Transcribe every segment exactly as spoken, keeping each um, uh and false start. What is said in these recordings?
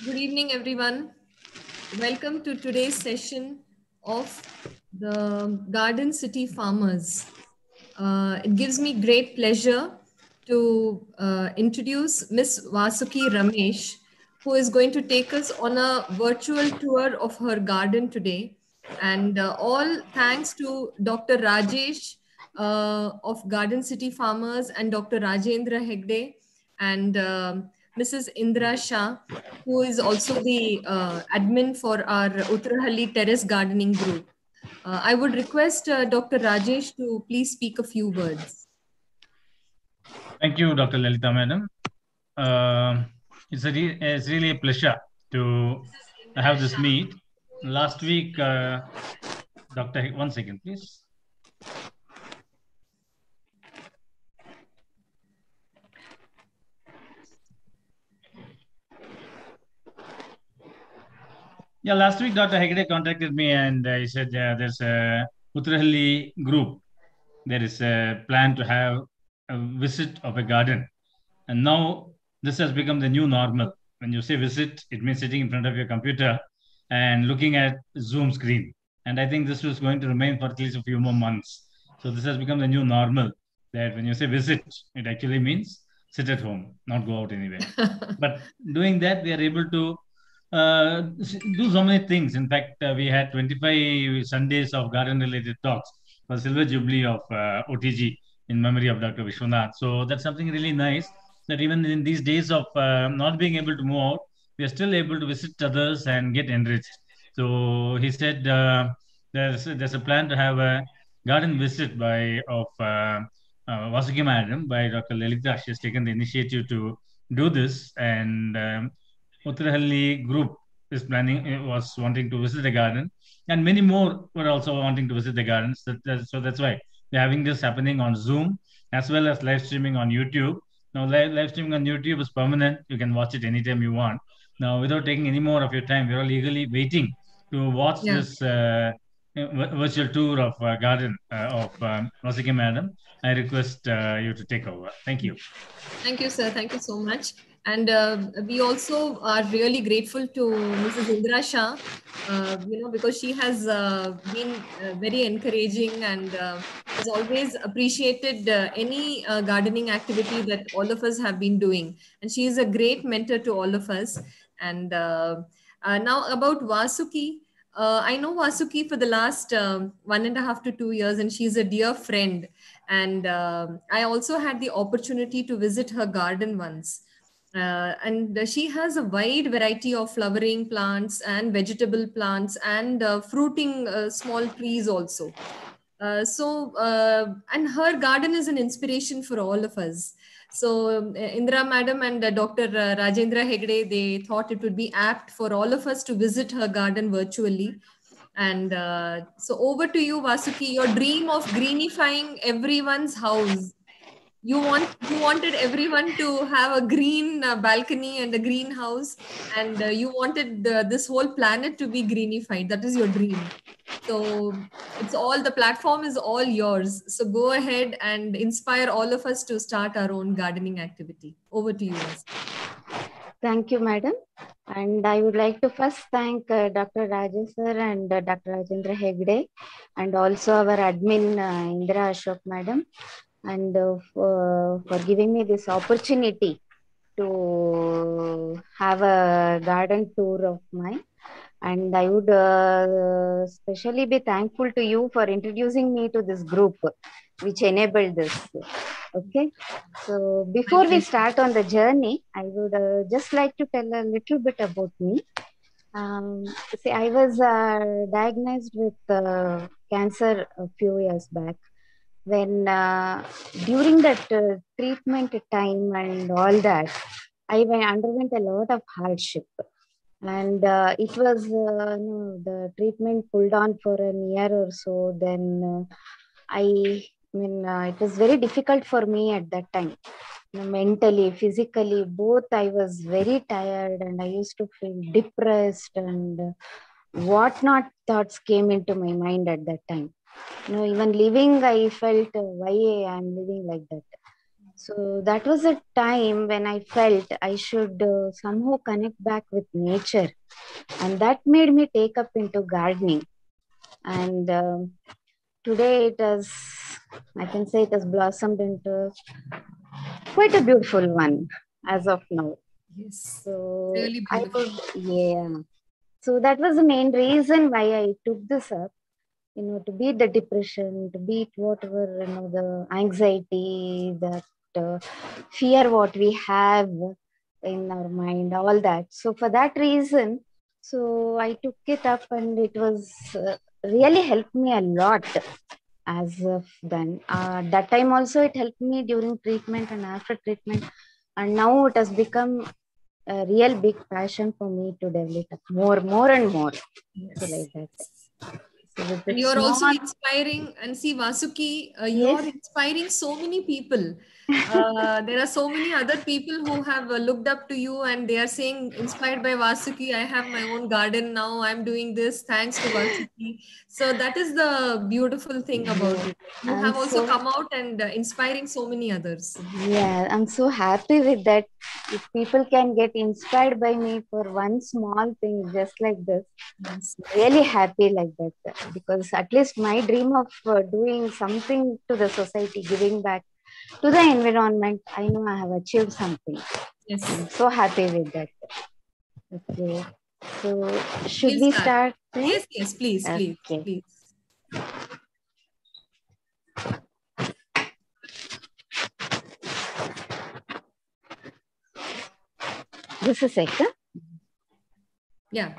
Good evening, everyone. Welcome to today's session of the Garden City Farmers. Uh, it gives me great pleasure to uh, introduce Miss Vasuki Ramesh, who is going to take us on a virtual tour of her garden today. And uh, all thanks to Doctor Rajesh uh, of Garden City Farmers and Doctor Rajendra Hegde and um Missus Indra Shah, who is also the uh, admin for our Uttarahalli Terrace Gardening Group. Uh, I would request uh, Doctor Rajesh to please speak a few words. Thank you, Doctor Lalita Madam. Uh, it's, a re- it's really a pleasure to have this meet. Last week, uh, Doctor One second, please. Yeah, last week Doctor Hegde contacted me and uh, he said uh, there's a Uttarahalli group. There is a plan to have a visit of a garden. And now this has become the new normal. When you say visit, it means sitting in front of your computer and looking at Zoom screen. And I think this was going to remain for at least a few more months. So this has become the new normal that when you say visit, it actually means sit at home, not go out anywhere. But doing that, we are able to uh, do so many things. In fact, uh, we had twenty-five Sundays of garden related talks for Silver Jubilee of uh, O T G in memory of Doctor Vishwanath. So that's something really nice that even in these days of uh, not being able to move out, we are still able to visit others and get enriched. So he said uh, there's there's a plan to have a garden visit by of uh, uh, Vasuki Madam by Doctor Lalita. She has taken the initiative to do this, and um, Uttarahalli group is planning uh, was wanting to visit the garden, and many more were also wanting to visit the gardens. That, that, so that's why we're having this happening on Zoom as well as live streaming on YouTube. Now, live, live streaming on YouTube is permanent. You can watch it anytime you want. Now, without taking any more of your time, we're all eagerly waiting to watch Yeah. this uh, v- virtual tour of uh, garden uh, of um, Vasiki Madam. I request uh, you to take over. Thank you. Thank you, sir. Thank you so much. And uh, we also are really grateful to Missus Indra Shah, uh, you know, because she has uh, been uh, very encouraging and uh, has always appreciated uh, any uh, gardening activity that all of us have been doing. And she is a great mentor to all of us. And uh, uh, now about Vasuki. Uh, I know Vasuki for the last um, one and a half to two years, and she's a dear friend. And um I also had the opportunity to visit her garden once. Uh, and she has a wide variety of flowering plants and vegetable plants and uh, fruiting uh, small trees also. Uh, so, uh, and her garden is an inspiration for all of us. So, um, Indra Madam and uh, Doctor Uh, Rajendra Hegde, they thought it would be apt for all of us to visit her garden virtually. And uh, so, over to you, Vasuki. Your dream of greenifying everyone's house. You want you wanted everyone to have a green uh, balcony and a greenhouse, and uh, you wanted the, this whole planet to be greenified. That is your dream. So it's all the platform is all yours. So go ahead and inspire all of us to start our own gardening activity. Over to you, Vasuki. Thank you, madam. And I would like to first thank uh, Doctor Rajesh sir and uh, Doctor Rajendra Hegde, and also our admin uh, Indra Ashok madam, and uh, for, for giving me this opportunity to have a garden tour of mine. And I would uh, especially be thankful to you for introducing me to this group, which enabled this. Okay. So before we start on the journey, I would uh, just like to tell a little bit about me. Um, see, I was uh, diagnosed with uh, cancer a few years back. When uh, during that uh, treatment time and all that, I went, underwent a lot of hardship, and uh, it was uh, no, the treatment pulled on for a year or so. Then uh, I, I mean, uh, it was very difficult for me at that time, mentally, physically, both. I was very tired and I used to feel depressed, and uh, what not thoughts came into my mind at that time. You know, even living, I felt uh, why I'm living like that. So that was a time when I felt I should uh, somehow connect back with nature, and that made me take up into gardening. And um today it has, I can say, it has blossomed into quite a beautiful one as of now. Yes. So Really I beautiful. would, yeah. So that was the main reason why I took this up, you know, to beat the depression, to beat whatever, you know, the anxiety, that uh, fear what we have in our mind, all that. So for that reason, so I took it up, and it was uh, really helped me a lot as of then. Uh, that time also it helped me during treatment and after treatment, and now it has become a real big passion for me to develop more, more and more. So Yes. like that. So with And that you're also small, inspiring, and see, Vasuki, uh, you're yes, inspiring so many people. Uh, there are so many other people who have uh, looked up to you, and they are saying, inspired by Vasuki, I have my own garden now. I'm doing this thanks to Vasuki. So that is the beautiful thing about yeah, it. Like, you I'm have also so, come out and uh, inspiring so many others. yeah, I'm so happy with that. If people can get inspired by me for one small thing just like this, Yes. really happy like that, because at least my dream of uh, doing something to the society, giving back to the environment, I know I have achieved something. Yes. I'm so happy with that. Okay. So should We'll we start. start then? Yes, yes, please, please, Okay. please. Just a second. Yeah.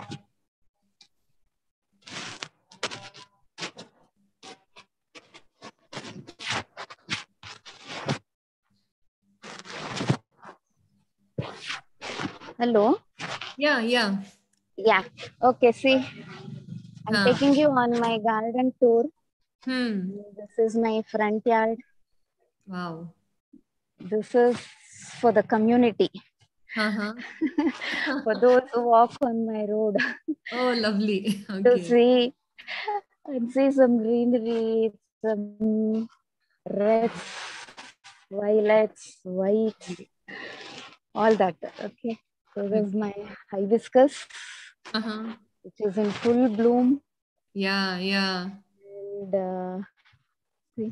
Hello. Yeah, yeah. Yeah. Okay. See, I'm Huh. taking you on my garden tour. Hmm. This is my front yard. Wow. This is for the community, Uh-huh. for those who walk on my road Oh, lovely. to Okay. see and see some greenery, some reds, violets, white, all that. Okay. So Okay. there's my hibiscus, Uh-huh. which is in full bloom. Yeah, yeah. And uh, see,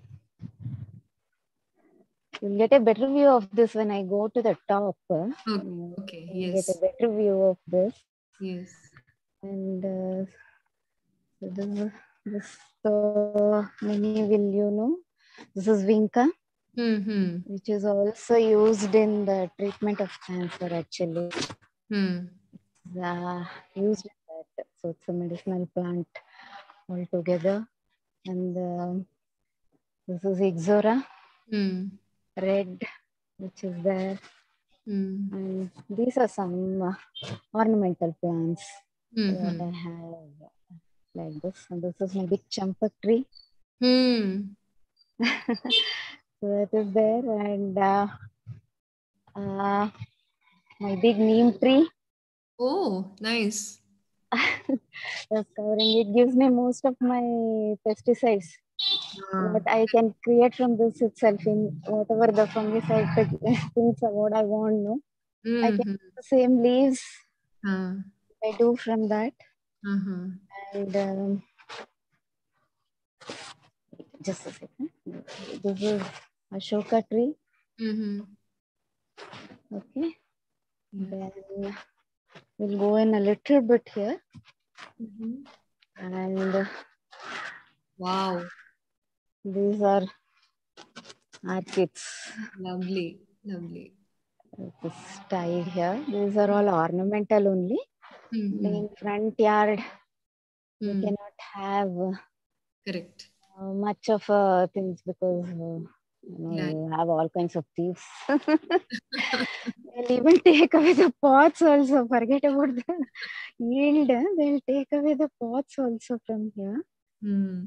you'll get a better view of this when I go to the top. uh, Okay. mm, Okay. You'll get a Yes. better view of this. Yes. And uh, so this, is- this uh, many will you know. This is Vinca, Hmm. which is also used in the treatment of cancer. Actually, Hmm. uh, used in that. So it's a medicinal plant altogether. And um this is Ixora, Hmm. red, which is there. Hmm. And these are some uh, ornamental plants what Hmm. I have like this. And this is my big champak tree. Hmm. So that is there. And uh, uh, my big neem tree Oh, nice. is covering. It gives me most of my pesticides. Ah. What I can create from this itself in whatever the fungicide things are what I want. No, I can Hmm. use the same leaves Ah. I do from that. Uh-huh. And um, just a second. This is Ashoka tree. Mm-hmm. Okay. Yeah. Then we'll go in a little bit here. Mm-hmm. And Wow. these are orchids. Lovely. Lovely. This tied here. These are all ornamental only. Mm-hmm. In front yard, we Hmm. cannot have Correct. uh, much of uh, things because uh, you know Yeah. you have all kinds of thieves. They'll even take away the pots also. Forget about the yield. eh? They'll take away the pots also from here. Hmm.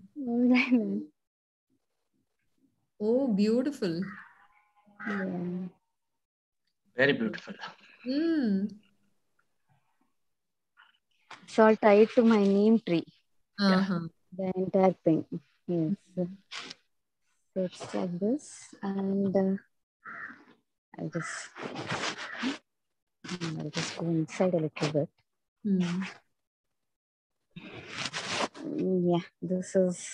Oh, beautiful. Yeah. Very beautiful. Hmm. It's all tied to my neem tree. Uh-huh. The entire thing. Yes. Mhm. So it's like this. And uh, I'll just, I'll just go inside a little bit. Hmm. Yeah, this is,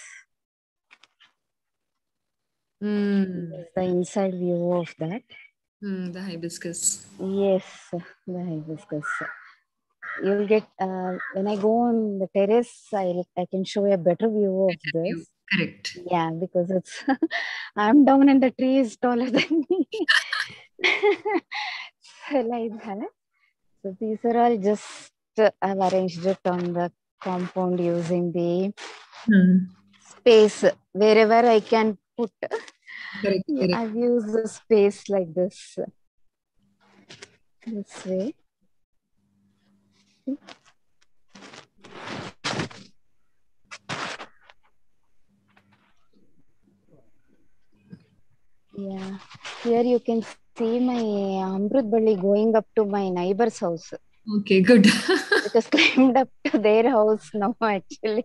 Hmm. this is the inside view of that. Hmm. The hibiscus. Yes, the hibiscus. You'll get, uh, when I go on the terrace, I, I can show you a better view of You this. correct. Yeah, because it's, I'm down and the tree is taller than me. So like that. So these are all just, uh, I've arranged it on the compound using the Hmm. space wherever I can put. Correct. Correct. I've used the space like this. This way. Yeah. Here you can see my Amrut Balli going up to my neighbor's house. Okay. Good. It has climbed up to their house now, actually.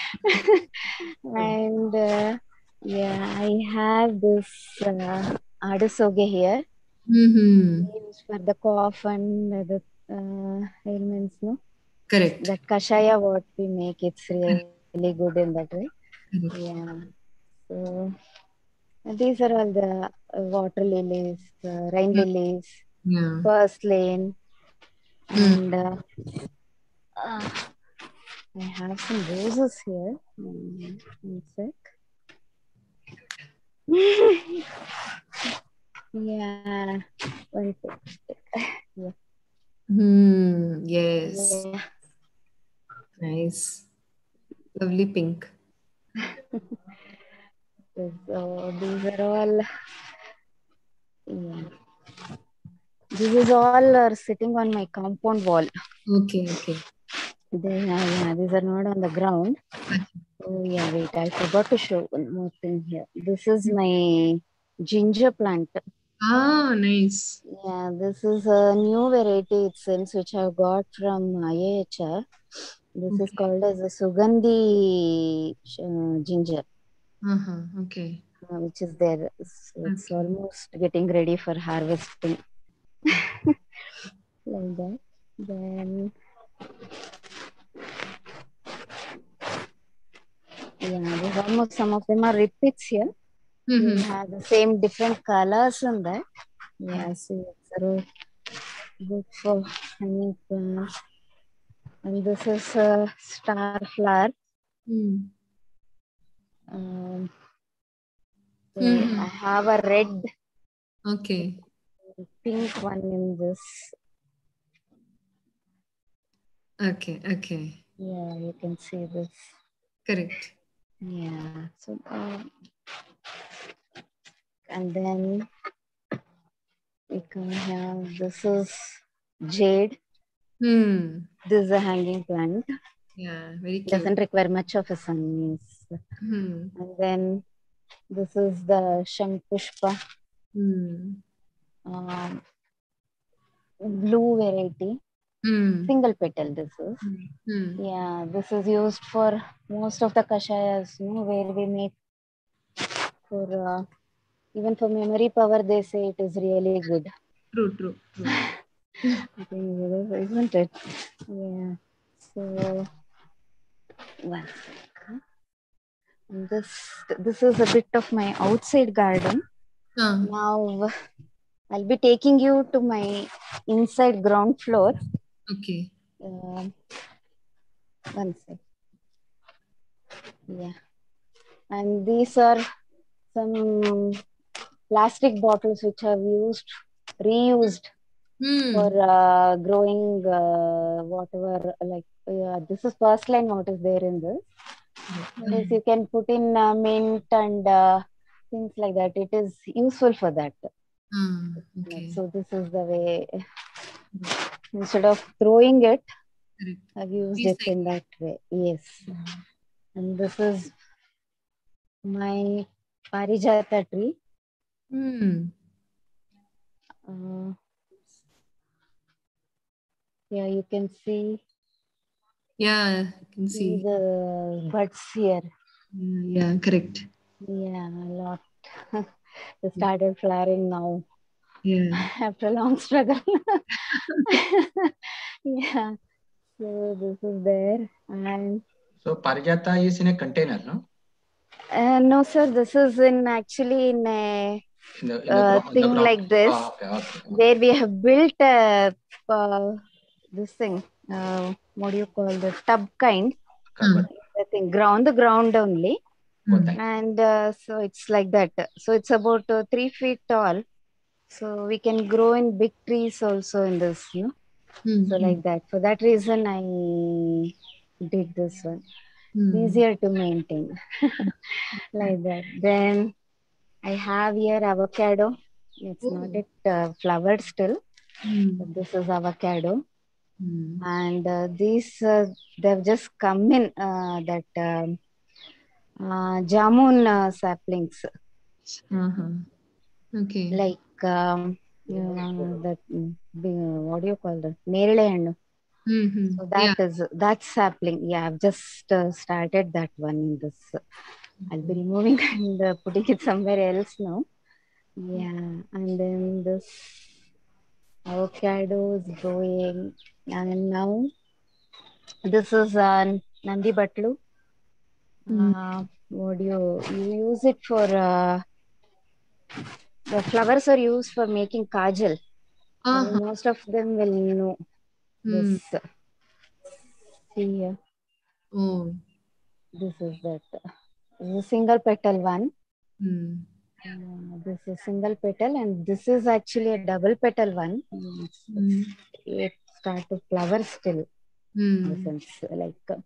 And uh, yeah, I have this uh, Adasoge here. Mm-hmm. Used for the cough and the uh, ailments, no? Correct. That kashaya what we make, it's really good in that way. Correct. Yeah. So these are all the uh, water lilies, uh, rain lilies, Yeah. purslane, Hmm. and uh, uh, I have some roses here. Mm, one sec. Yeah, one sec. Yeah. Hmm. Yes. Yeah. Nice. Lovely pink. So these are all. Yeah. This is all are sitting on my compound wall. Okay. Okay. They are, yeah, these are not on the ground. Oh yeah, wait, I forgot to show one more thing here. This is my ginger plant. Ah, nice. Yeah, this is a new variety it seems which I got from I A H R. This is Okay. called as a Sugandhi uh, ginger, Uh-huh. Okay. uh, which is there. So it's Okay. almost getting ready for harvesting. Like that. Then yeah, there's almost some of them are repeats here. Mm-hmm. We have the same different colors in that. Yeah, so it's very good for honey plants. And this is a star flower. Mm. Um, so Mm-hmm. I have a red, Okay. pink one in this. Okay. Okay. Yeah, you can see this. Correct. Yeah. So, uh, and then we can have this is jade. Hmm. This is a hanging plant. Yeah. Very cute. Doesn't require much of a sun. Yes. Hmm. And then this is the Shanpushpa, Hmm. um, blue variety, Hmm. single petal. This is. Hmm. Yeah, this is used for most of the kashayas, you know, where we make for uh, even for memory power. They say it is really good. True. True. True. I think it is, isn't it? Yeah. So one second. And this this is a bit of my outside garden. Ah. Now I'll be taking you to my inside ground floor. Okay. Uh, one sec. Yeah. And these are some plastic bottles which I've used, reused Hmm. for uh, growing uh, whatever, like uh, this is first line what is there in this. Yes, you can put in uh, mint and uh, things like that. It is useful for that. Ah. Okay. So this is the way. Instead of throwing it, Correct. I've used it in that way. Yes. And this is my Parijata tree. Hmm. Uh, yeah, you can see, Yeah. I can see see. the buds here. Yeah. Yeah. Correct. Yeah, a lot. They started flowering now. Yeah. after a long struggle. Yeah. So this is there. And So Parijata is in a container, no? uh, no, sir, this is in actually in a In the, in the, uh, gro- in the thing ground. like this, Oh, okay, okay, okay. where we have built a uh, this thing. Uh, what do you call the tub kind? Covered. I think ground the ground only, Oh, Mm. thank you. and uh, so it's like that. So it's about uh, three feet tall. So we can grow in big trees also in this, you know. Mm. So like that. For that reason, I did this one. Mm. Easier to maintain, like that. Then I have here avocado. It's Oh. not yet uh, flowered still, Mm. but this is avocado. Mm. And uh, these uh, they've just come in uh, that um, uh, jamun uh, saplings, Uh-huh. Okay. like um, uh, that mm, the- what do you call that? Nerele hannu. Mm-hmm. So that Yeah. is that's sapling. Yeah, I've just uh, started that one in this. I'll be removing and uh, putting it somewhere else now. Yeah, and then this avocado is growing, and now this is uh, Nandi Batlu. Mm. Uh, what do you you use it for? Uh, the flowers are used for making kajal. I Uh-huh. think most of them will know Mm. this. See here, Oh. this is that. This is a single petal one. Mm. Uh, this is single petal, and this is actually a double petal one. Mm, It's, Mm. it start to flower still. In the Mm. sense, like uh,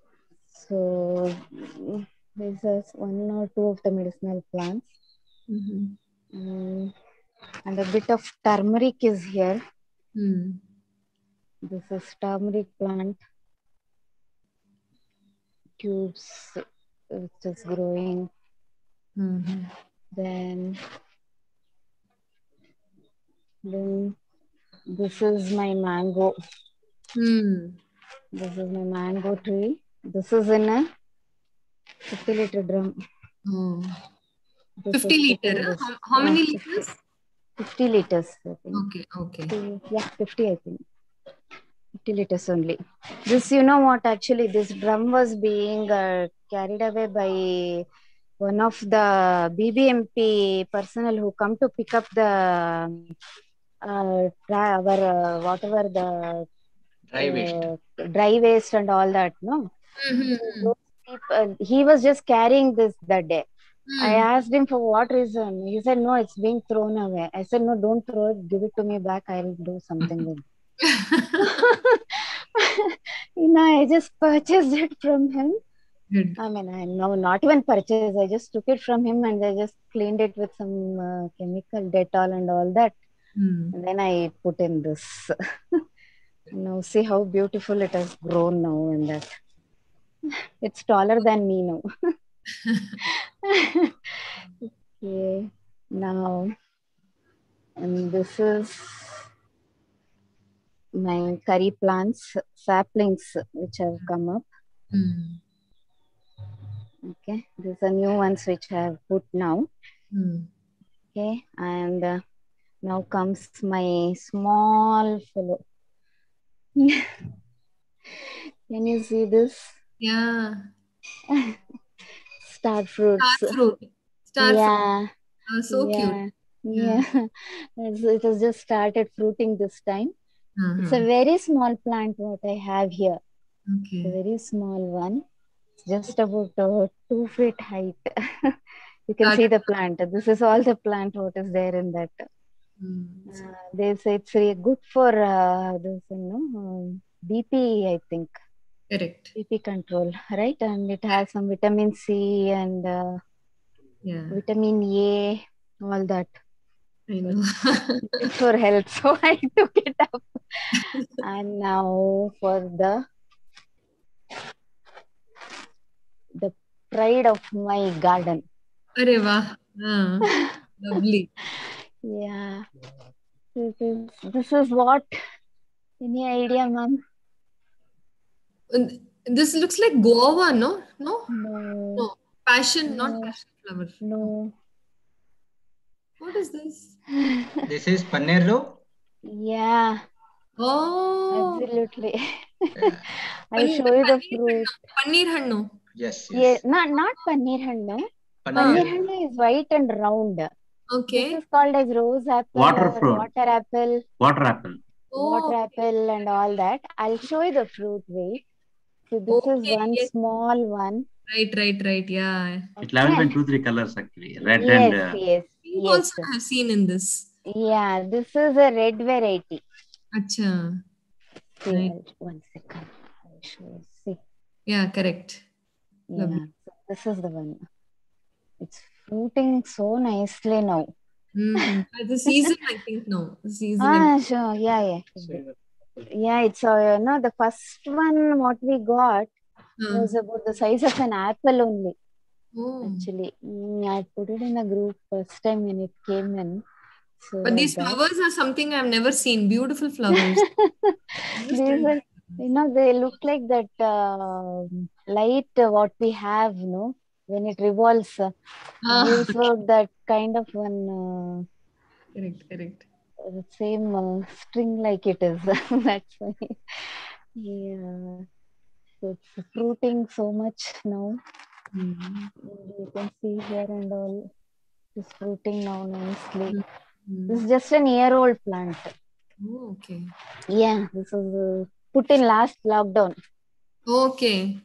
so, mm, there's a, one or two of the medicinal plants, Mm-hmm. mm, and a bit of turmeric is here. Mm. This is turmeric plant tubes, which is growing. Mm-hmm. Then, then this is my mango. Mm. This is my mango tree. This is in a fifty liter drum. Oh. This fifty is liter. putting Huh? this. How, how uh, many fifty, liters? fifty liters, I think. Okay. Okay. fifty, yeah, fifty, I think. fifty liters only. This, you know what, actually, this drum was being uh, carried away by one of the B B M P personnel who come to pick up the uh, dry, our uh, whatever the Dry waste. uh, dry waste and all that, no? Mm-hmm. So those people, he was just carrying this that day. I Mm. asked him for what reason. He said, no, it's being thrown away. I said, no, don't throw it. Give it to me back. I'll do something with it. You know, I just purchased it from him. Good. I mean, I know not even purchase. I just took it from him and I just cleaned it with some uh, chemical Dettol and all that. Mm. And then I put in this. Now see how beautiful it has grown now and that. It's taller than me now. Okay. Now, and this is my curry plants, saplings which have come up. Mm. Okay. These are new ones which I have put now. Mm. Okay. And uh, now comes my small fellow. Can you see this? Yeah. Star fruits. Star fruit. Star fruit. Yeah. Uh, so cute. Yeah. Yeah. It's- It has just started fruiting this time. It's a Uh-huh. very small plant what I have here. It's a Okay. very small one. It's just about uh, two feet height. You can see Started. the plant. This is all the plant what is there in that. Mm. Uh, they say it's really good for uh, this, you know, um, B P, I think. Correct. B P control, right? And it has some vitamin C and uh, Yeah. vitamin A, all that. I know. Good for health. So I took it up. And now for the the pride of my garden. Arey wah. Ah, lovely. Yeah. This is this is what? Any idea, ma'am? And this looks like guava, no? No? No. No. Passion, not No. passion flower. No. What is this? This is Panneru. Yeah, Oh, absolutely. Yeah. I'll pan- show you the paneer fruit. hannu. Paneer hannu. Yes, Yeah, yes. not not paneer hannu. Ah, Paneer Panneru. hannu is white and round. This okay. is called as rose apple Water or fruit, water apple, water apple. water Oh, apple and all that. I'll show you the fruit. Wait. So this is okay. one Yes. small one. Right, right, right. Yeah. It will have Okay. even two, three colors actually. Red and Yes, uh, yes, Pink yes. also I have seen in this. Yeah, this is a red variety. Acha. See, Right. I'll, one second. I'll show you. See. Yeah, correct. Yeah, Lovely. so this is the one. It's fruiting so nicely now. Mm-hmm. The season, I think, no. The season. Ah, sure. Yeah, yeah. Yeah, it's uh, no, the first one what we got Uh, was about the size of an apple only. oh. Actually, mm, I put it in a group first time when it came in. So But like these that. flowers are something I've never seen. Beautiful flowers. These are, you know, they look like that uh, light uh, what we have, you know, when it revolves, uh, Ah, gives out that kind of one correct, correct. uh, the same uh, string like it is. That's why. Yeah. So it's fruiting so much now. Mm-hmm. You can see here and all. It's fruiting now nicely. Mm-hmm. This is just an year old plant. Oh, okay. Yeah, this is uh, put in last lockdown. Okay.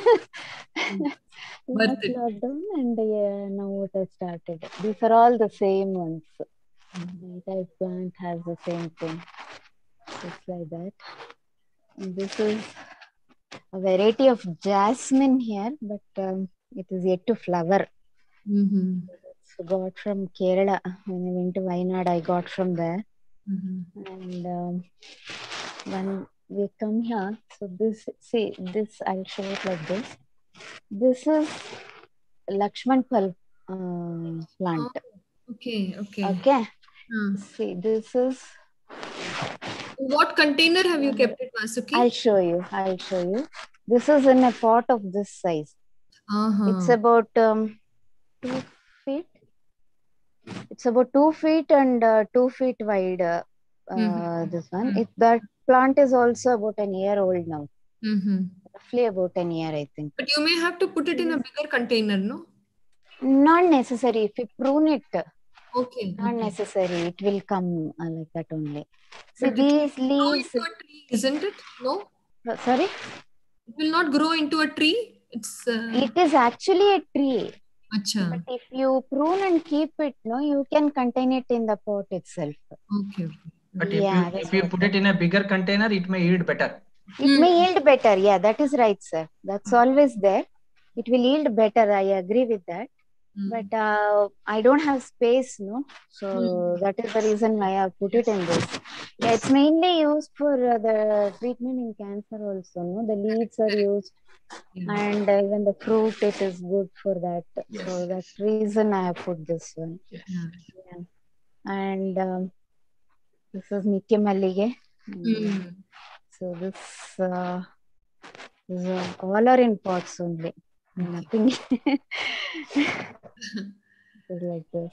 Worth Last it. lockdown and yeah, now it has started. These are all the same ones. Mhm. The type plant has the same thing. Just like that. And this is a variety of jasmine here, but um, it is yet to flower. Mm-hmm. It's got from Kerala. When I went to Wayanad, I got from there. Mm-hmm. And um, when we come here, so this, see, this, I'll show it like this. This is Lakshman Pal uh, plant. Oh, okay, okay. Okay. Hmm. See, this is, What container have you kept it, Vasuki? I'll show you. I'll show you. This is in a pot of this size. Uh-huh. It's about um, two feet. It's about two feet and uh, two feet wide. Uh, uh, this one. It, that plant is also about an year old now. Mm-hmm. Roughly about an year, I think. But you may have to put it in a bigger container, no? Not necessary. If you prune it, Okay. not okay. necessary. It will come uh, like that only. See, But it these will grow leaves. into a tree, isn't it? No? uh, Sorry? It will not grow into a tree. It's uh... It is actually a tree. Acha. But if you prune and keep it, no, you can contain it in the pot itself. Okay. okay. But Yeah, if you that's if you what put that it in a bigger container, it may yield better. It Hmm. may yield better. Yeah, that is right, sir. That's always there. It will yield better. I agree with that. Hmm. But uh, I don't have space, no. So that is the reason why I put it in this. Yeah, it's mainly used for uh, the treatment in cancer also, no. The leaves are used, Yeah. and uh, even the fruit, it is good for that. Yes, So yes. that's the reason I have put this one. Yes. Yeah. Yeah. And um, this is Nitya Mallige. Hmm. So this, uh, this uh, all are in pots only. Nothing is like this.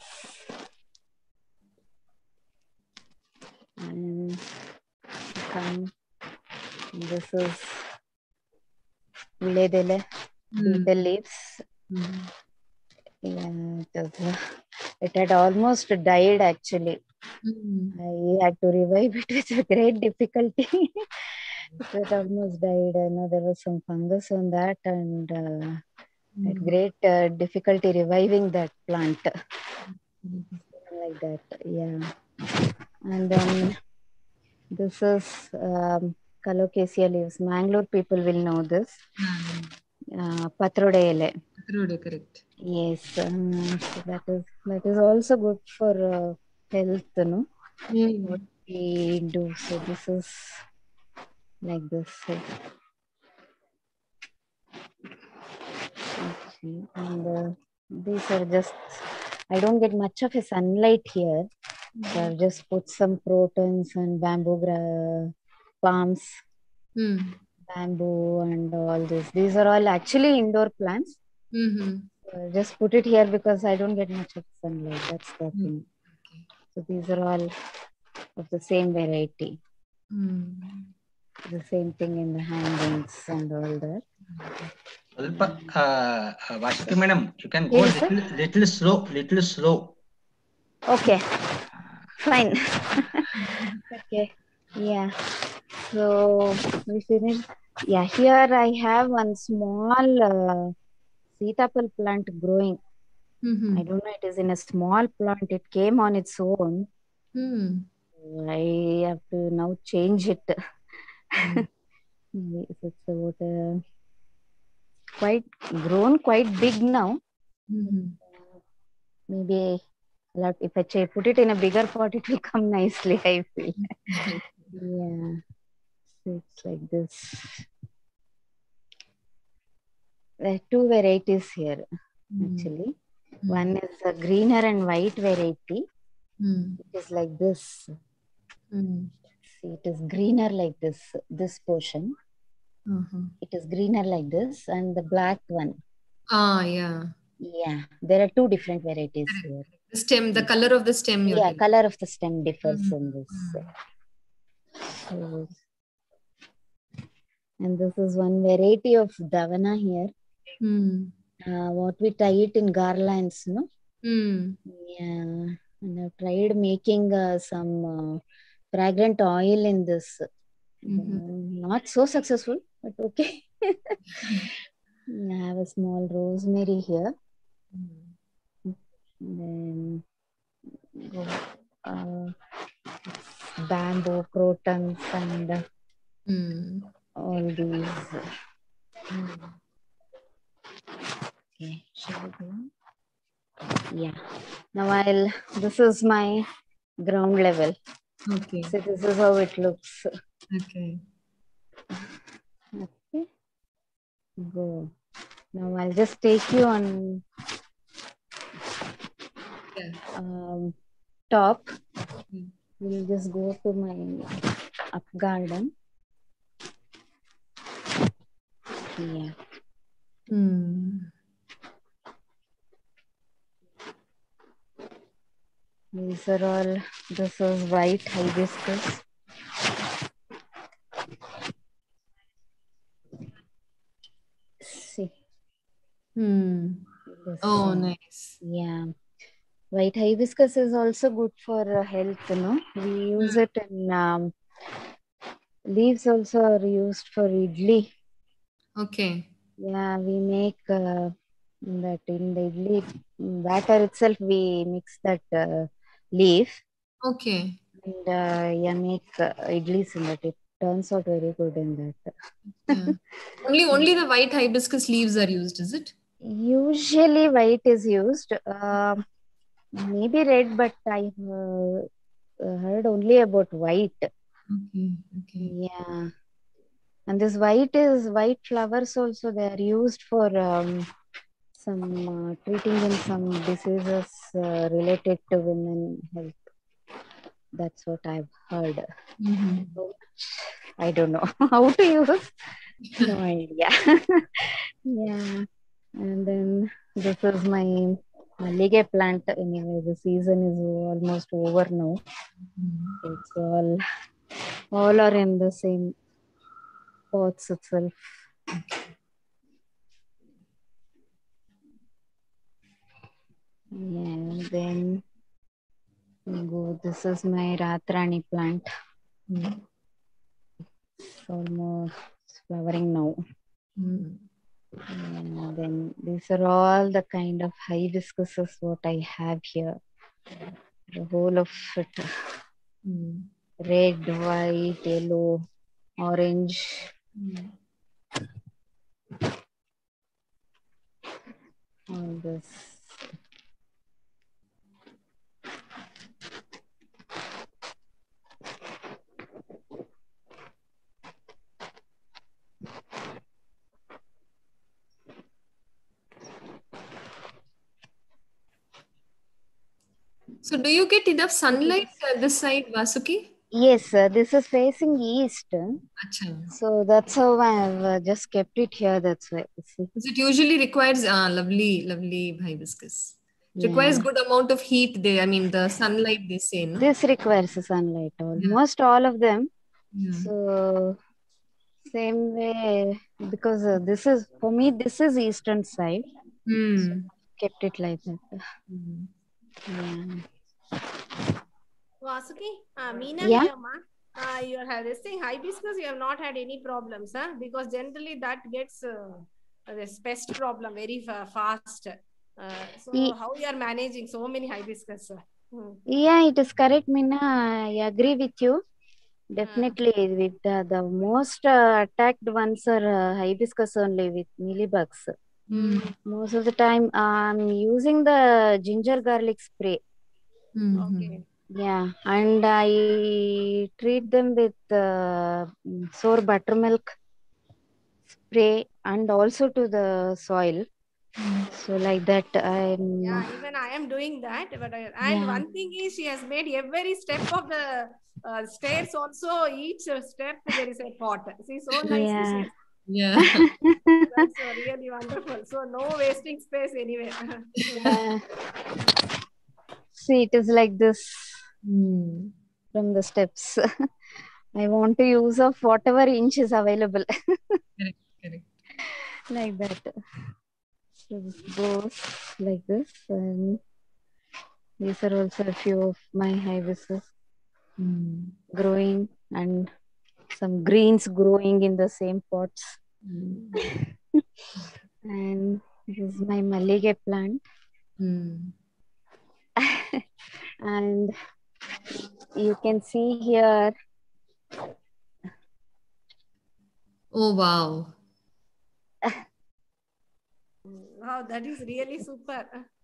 And come. This is Viledele, Hmm. beetle leaves. Hmm. Yeah, it, is, uh, it had almost died actually. Hmm. I had to revive it with a great difficulty. It had almost died. I know there was some fungus on that, and uh, I had Hmm. great uh, difficulty reviving that plant. Hmm. Like that, yeah. And then this is um, Colocasia leaves. Mangalore people will know this. Uh, Patrode ele. Correct. correct. Yes, um, so that is that is also good for uh, health, you know. Hmm. What we do. So this is like this. Okay. And uh, these are just, I don't get much of a sunlight here. So I've just put some protons and bamboo gra- palms, Hmm. bamboo and all this. These are all actually indoor plants. Mm-hmm. So I just put it here because I don't get much of sunlight. That's the Hmm. thing. So these are all of the same variety. Mm. The same thing in the hangings and all that. ಸ್ವಲ್ಪ Vasuki madam, you can go Yes, sir. little little slow, little slow. Okay, fine. Okay, yeah. So we finished. Yeah, here I have one small uh, Sitapal plant growing. Mhm. I don't know, it is in a small plant. It came on its own. Hmm. I have to now change it. Mm. Yes, it's about uh, quite grown, quite big now. Mhm. Maybe a lot, if I ch- put it in a bigger pot, it will come nicely, I feel. Yeah, so it's like this. There are two varieties here, Mm. actually. Mm. One is a greener and white variety. Mm. It is like this. Mm. See, it is greener like this, this portion. Uh-huh. It is greener like this, and the black one. Ah, yeah. Yeah, there are two different varieties Correct. here. The stem, the color of the stem. You're Yeah, telling. color of the stem differs Mhm. in this. Mm. So, and this is one variety of davana here. Mm. Uh, what we tie it in garlands, no? Mm. Yeah, and I've tried making uh, some uh, fragrant oil in this. Mhm. Mm, not so successful, but okay. I have a small rosemary here. Then go, uh, bamboo, crotons, and uh, Mm. all these. Mm. Okay, shall we go? Yeah. Now I'll. This is my ground level. Okay. So this is how it looks. Okay. Okay. Go. Now I'll just take you on Yeah. um, top. Mm. We'll just go to my up garden. Yeah. Mm. These are all, this is white hibiscus. See. Mm. This, Oh, uh, nice. yeah. White hibiscus is also good for uh, health, you know. We use it in, um, leaves also are used for idli. Okay. Yeah, we make uh, that in the idli batter itself, we mix that uh, leaf. Okay. And uh, yeah, make uh, idlis in that. It turns out very good in that. Yeah. Only, only the white hibiscus leaves are used, is it? Usually white is used. Uh, maybe red, but I uh, heard only about white. Okay. Okay. Yeah. And this white is white flowers also. They are used for um, some uh, treating in some diseases uh, related to women health. That's what I've heard. Mhm. I don't know how to use. No idea. Yeah. And then this is my mallige plant. Anyway, the season is almost over now. It's all, all are in the same pots itself. Yeah, and then we go. This is my Ratrani plant. Mm. It's almost flowering now. Mm. And then these are all the kind of hibiscuses what I have here. The whole of it. Mm. Red, white, yellow, orange. Mm. All this. So, do you get enough sunlight uh, this side, Vasuki? Yes, uh, this is facing east. Acha. So that's how I've uh, just kept it here. That's why. See. Because it usually requires uh, lovely, lovely hibiscus. It requires Yeah. good amount of heat. They, I mean, the sunlight. They say, no. This requires sunlight. Almost all of them. Yeah. So same way, because uh, this is for me. This is eastern side. Hmm. Kept it like that. Hmm. Yeah. Vasuki, uh, Meena Yeah. here, ma. Uh, you have this thing hibiscus. You have not had any problems, huh? Because generally that gets uh, this pest problem very fa- fast. Uh, so Ye- how you are managing so many hibiscus? uh? Hmm. Yeah, it is correct, Meena. I agree with you. Definitely, with the, the most uh, attacked ones are uh, hibiscus only with mealybugs. Hmm. Most of the time, I'm using the ginger garlic spray. Hmm. Okay. Yeah, and I treat them with uh, sour buttermilk spray and also to the soil. So like that, I'm. Yeah, even I am doing that. But I, and Yeah. one thing is, she has made every step of the uh, stairs. Also, each uh, step there is a pot. See, so nicely she Yeah. has. Yeah. That's uh, really wonderful. So no wasting space anywhere. Yeah. See, it is like this Hmm. from the steps. I want to use of whatever inch is available. Correct. Correct. Like that. So this goes like this. And these are also a few of my hibiscus Hmm. growing, and some greens growing in the same pots. Hmm. And this is my mallige plant. Hmm. And you can see here. Oh wow. Wow, that is really super.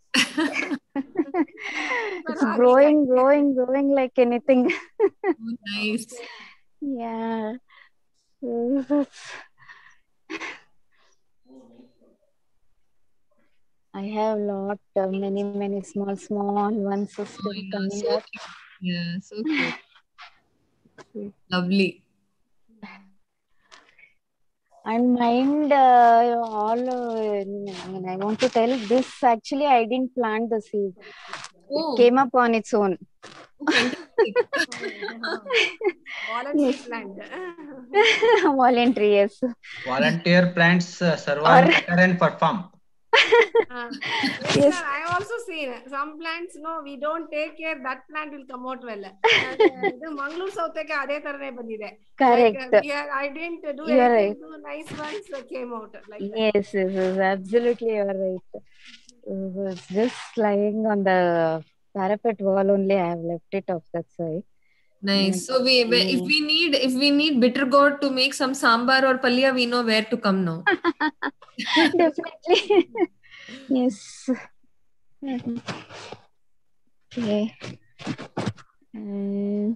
It's growing, growing, growing like anything. Oh, nice. Yeah. So this is- I have lot of many, many small, small ones are Oh, still I know. coming So up. cute. Yeah, so cute. Lovely. And mind, uh, all, uh, I mean, I want to tell this actually, I didn't plant the seed. Oh. It came up on its own. Oh, fantastic. Voluntary Yes. plant. Voluntary, yes. Volunteer plants uh, survive Or- better and perform. Uh, yes, Yes. sir. I have also seen some plants. No, we don't take care. That plant will come out well. And, uh, ಇದು ಮಂಗಳೂರು ಸೌತೆಗೆ ಅದೇ ತರನೇ ಬಂದಿದೆ. Like Correct. uh, we are, I didn't do You are anything. right. Two nice ones uh, came out like that. Yes, yes, yes, absolutely, you are right. Uh, It's just lying on the parapet wall only. I have left it off. That's why. Nice. So we, we- if we need if we need bitter gourd to make some sambar or palya, we know where to come now. Definitely. Yes. Okay. Um,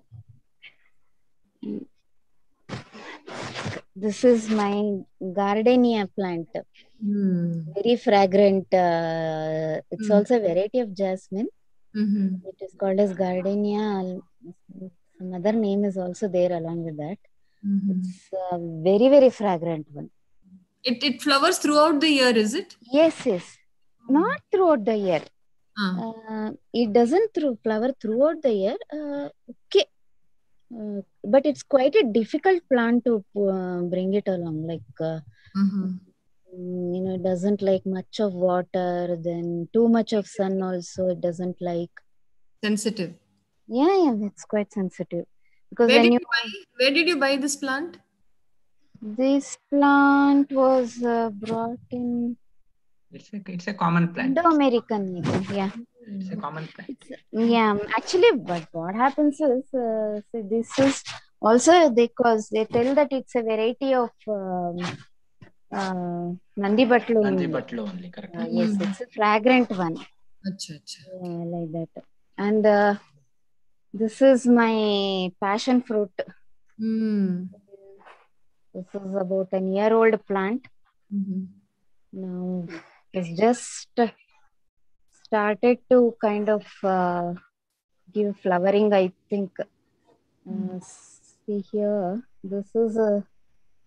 this is my gardenia plant. Hmm. Very fragrant. Uh, it's Hmm. also a variety of jasmine. Mhm. It is called as gardenia. Some other name is also there along with that. Mhm. It's a very, very fragrant one. It it flowers throughout the year, is it? Yes, yes. Not throughout the year. Ah. Uh, it doesn't through flower throughout the year. Uh, okay. Uh, but it's quite a difficult plant to uh, bring it along. Like, uh, Mhm. mm, you know, it doesn't like much of water, then too much of sun also, it doesn't like. Sensitive. Yeah, yeah, it's quite sensitive. Because Where when did you, you buy where did you buy this plant? this plant was uh, brought in It's a it's a common plant. Indo-American, I think, yeah. It's a common plant. It's, yeah, actually, but what happens is, uh, see, this is also because they tell that it's a variety of um, uh, Nandi Batlu. Nandi Batlu only, correct. Uh, yes, it's a fragrant one. Acha, acha. Yeah, like that. And uh, this is my passion fruit. Hmm. This is about an year old plant. Mhm. Now it's just started to kind of uh, give flowering, I think. Uh, see here, this is a,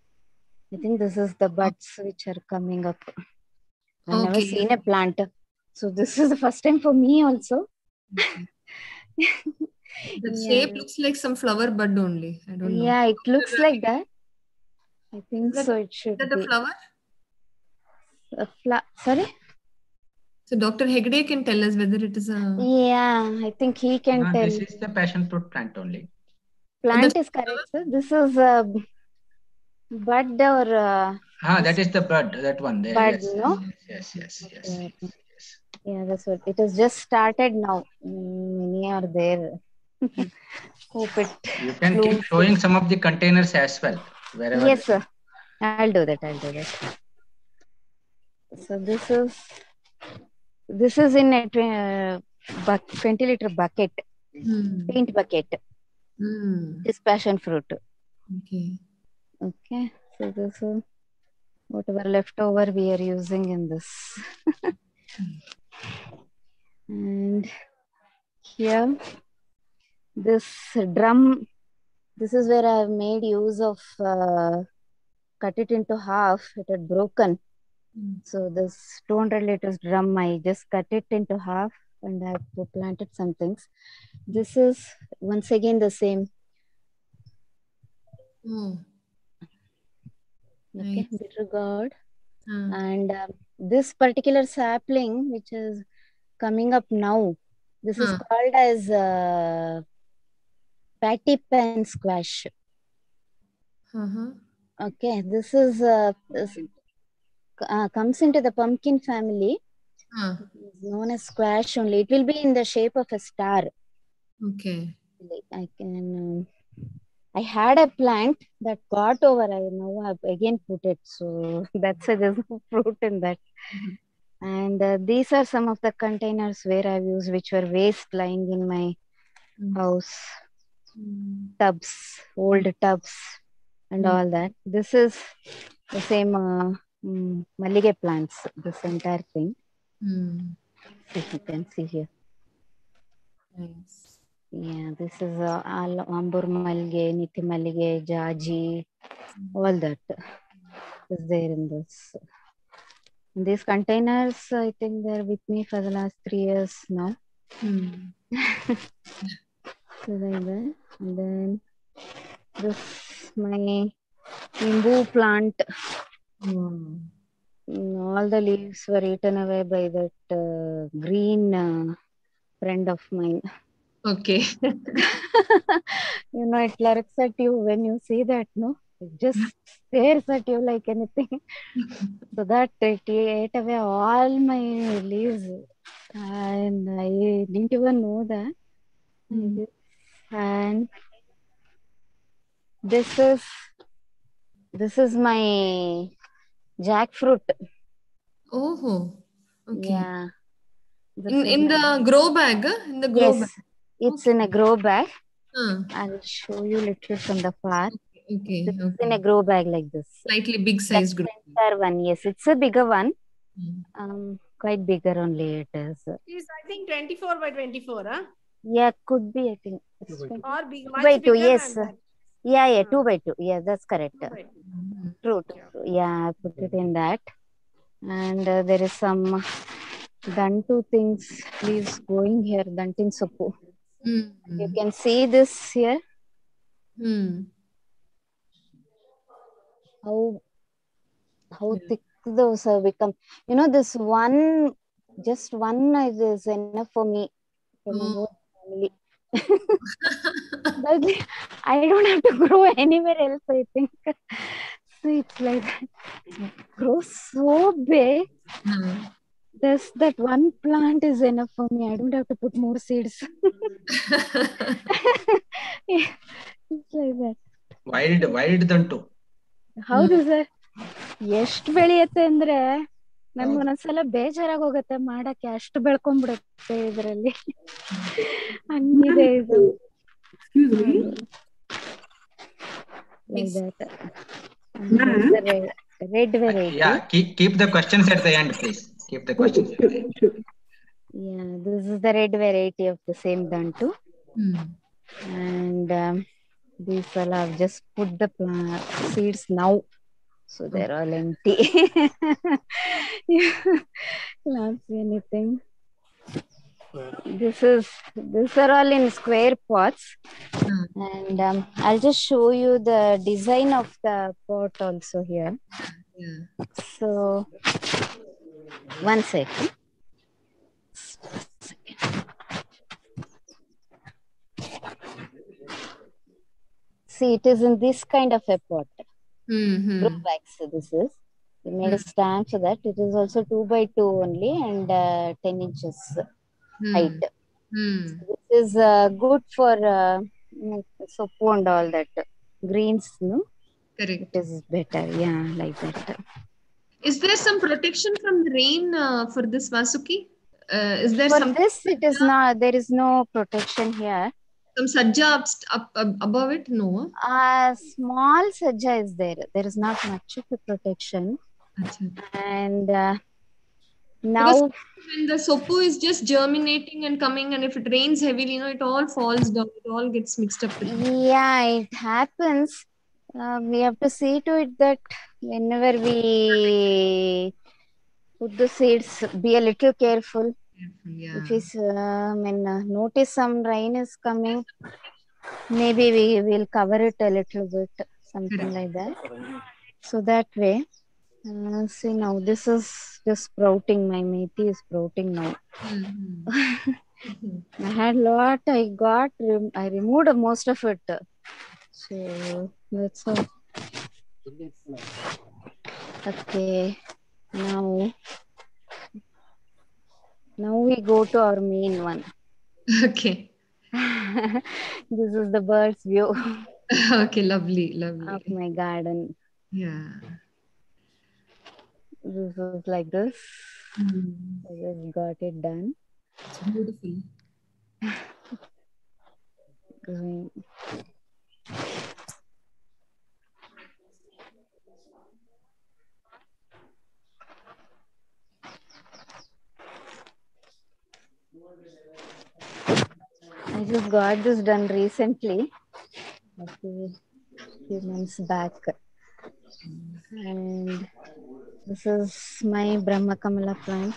I think this is the buds which are coming up. I've never Okay. seen a plant So this is the first time for me also. Okay. The Yeah. shape looks like some flower bud only. I don't know. Yeah, it looks like that. I think Is that, so. It is should that a be flower? a fla- Sorry. So Doctor Hegde can tell us whether it is a Yeah, I think he can No, tell. this is the passion fruit plant only. Plant the is correct, sir. This is a bud or uh, Ah, that is the bud. That one there. bud, Yes. no? Yes. Yes. Yes. Yeah. Yes. Yes. Yeah, that's what it has just started now. Mm, Many are there. Hope it You can keep blooms. showing some of the containers as well. Wherever. Yes, sir. I'll do that. I'll do that. So this is this is in a tw- uh, buck, twenty liter bucket, Hmm. paint bucket. Hmm. This passion fruit. Okay. Okay. So this is whatever leftover we are using in this. And here, this drum, this is where I have made use of uh, cut it into half. It had broken. Hmm. So this two hundred liters drum, I just cut it into half and I have planted some things. This is once again the same. Oh. Okay, Nice. bitter gourd. Ah. And uh, this particular sapling, which is coming up now, this is Ah. called as uh, patty pan squash. Uh-huh. Okay, this is uh, this, uh, comes into the pumpkin family. Ah. It's known as squash only. It will be in the shape of a star. Okay. I can. Uh, I had a plant that got over. I now have again put it. So that's why there's no fruit in that. Mm-hmm. And uh, these are some of the containers where I've used, which were waste lying in my Mm. house. Mm. Tubs, old tubs, and Mm. all that. This is the same uh, mm, Mallige plants. This entire thing. Mm. If you can see here. Nice. Yeah, this is uh, all Ambur Malge, Niti Mallige, Jaji, all that is there in this. And these containers, I think they're with me for the last three years now. Mm. So like that. And then this my Nimbu plant. Wow. Mm, all the leaves were eaten away by that uh, green uh, friend of mine. Okay. You know, it lurks at you when you see that, no? It just stares at you like anything. So that it ate away all my leaves. And I didn't even know that. Mm. And this is this is my jackfruit. Oh. Okay. Yeah. This In is in my- the grow bag? uh, In the grow yes, bag. it's in a grow bag. Ah. I'll show you little from the far. Okay. It's Okay. in a grow bag like this. Slightly big The sized grow. center one, yes, it's a bigger one. Mm. Um, quite bigger only it is. Is I think twenty-four by twenty-four, huh? Yeah, could be. I think it's twenty Or big, two much by two. bigger Yes, than that. yeah, yeah, Ah. two by two. Yeah, that's correct. Two by two. Mm. True, true, true. Yeah, I put it in that. And uh, there is some dantu things. Please going here, dantin suppu. You Mm. can see this here. Mm. How how Yeah. thick those have become. You know, this one, just one is enough for me, for my Oh. whole family. But I don't have to grow anywhere else, I think. So it's like that. It grows so big. Mm. This that one plant is enough for me. I don't have to put more seeds. Yeah, it's like that. Wild, wild dantu. ಹೌದು sir ಎಷ್ಟು ಬೆಳೆಯತ್ತೆ ಅಂದ್ರೆ ನನ್ಗೆ ಹೌದು. ಒಂದೊಂದ್ಸಲ ಬೇಜಾರಾಗಿ ಹೋಗುತ್ತೆ ಮಾಡಕ್ಕೆ ಅಷ್ಟು ಬೆಳ್ಕೊಂಡ್ಬಿಡುತ್ತೆ ಇದರಲ್ಲಿ ಹಂಗಿದೆ ಇದು Excuse me. like Yes. that. And this is the red, red variety. Yeah, keep keep the questions at the end, please. Keep the questions at the end. Sure. Yeah, this is the red variety of the same dantu. Mm. And um, these all I've just put the plant seeds now, so they're all empty. Yeah. Can't see anything. This is these are all in square pots, Hmm. and um, I'll just show you the design of the pot also here. Yeah. So one second. See, it is in this kind of a pot. Mm-hmm. Grow bags. So this is. We made a stand so that it is also two by two only and uh, ten inches height. Hmm. This is uh, good for uh, mm, soap and all that. Greens, no? It Correct. is better. Yeah, like that. Is there some protection from the rain uh, for this Vasuki? Uh, is there For some this, it is not. There is no protection here. some sajja up, up, up above it? No. A small sajja is there. There is not much of a protection. Acha. And uh, Because now, when the sopu is just germinating and coming, and if it rains heavily, you know, it all falls down. It all gets mixed up with. yeah, it happens. Uh, we have to see to it that whenever we put the seeds, be a little careful. Yeah. If it's, uh, I mean, uh, notice some rain is coming, maybe we will cover it a little bit, something Correct. like that. So that way, uh, see now, this is just sprouting. My methi is sprouting now. Mm-hmm. I had lot. I got. rem- I removed most of it. So that's all. Okay. Now, now we go to our main one. Okay. This is the bird's view Okay. Lovely. of Lovely. my garden. Yeah. This is like this. Mm. I just got it done. It's beautiful. Going- I just got this done recently, a few, few months back. And this is my Brahma Kamala plant.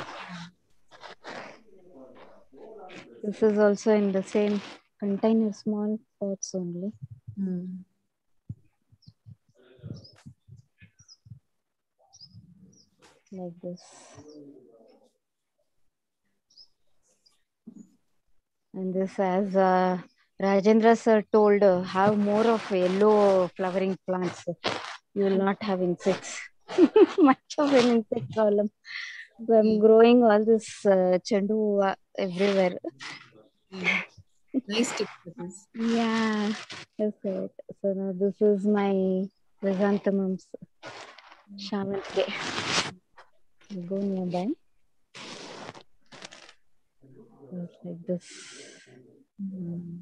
This is also in the same container, small pots only. Mm. Like this. And this, as uh, Rajendra sir told, uh, have more of yellow flowering plants. You will not have insects. Much of an insect problem. So I'm growing all this uh, chandu uh, everywhere. Yeah. Nice tip for this. Yeah, that's it. So now this is my chrysanthemums. Shamanthi. Go nearby. Just like this. Mm.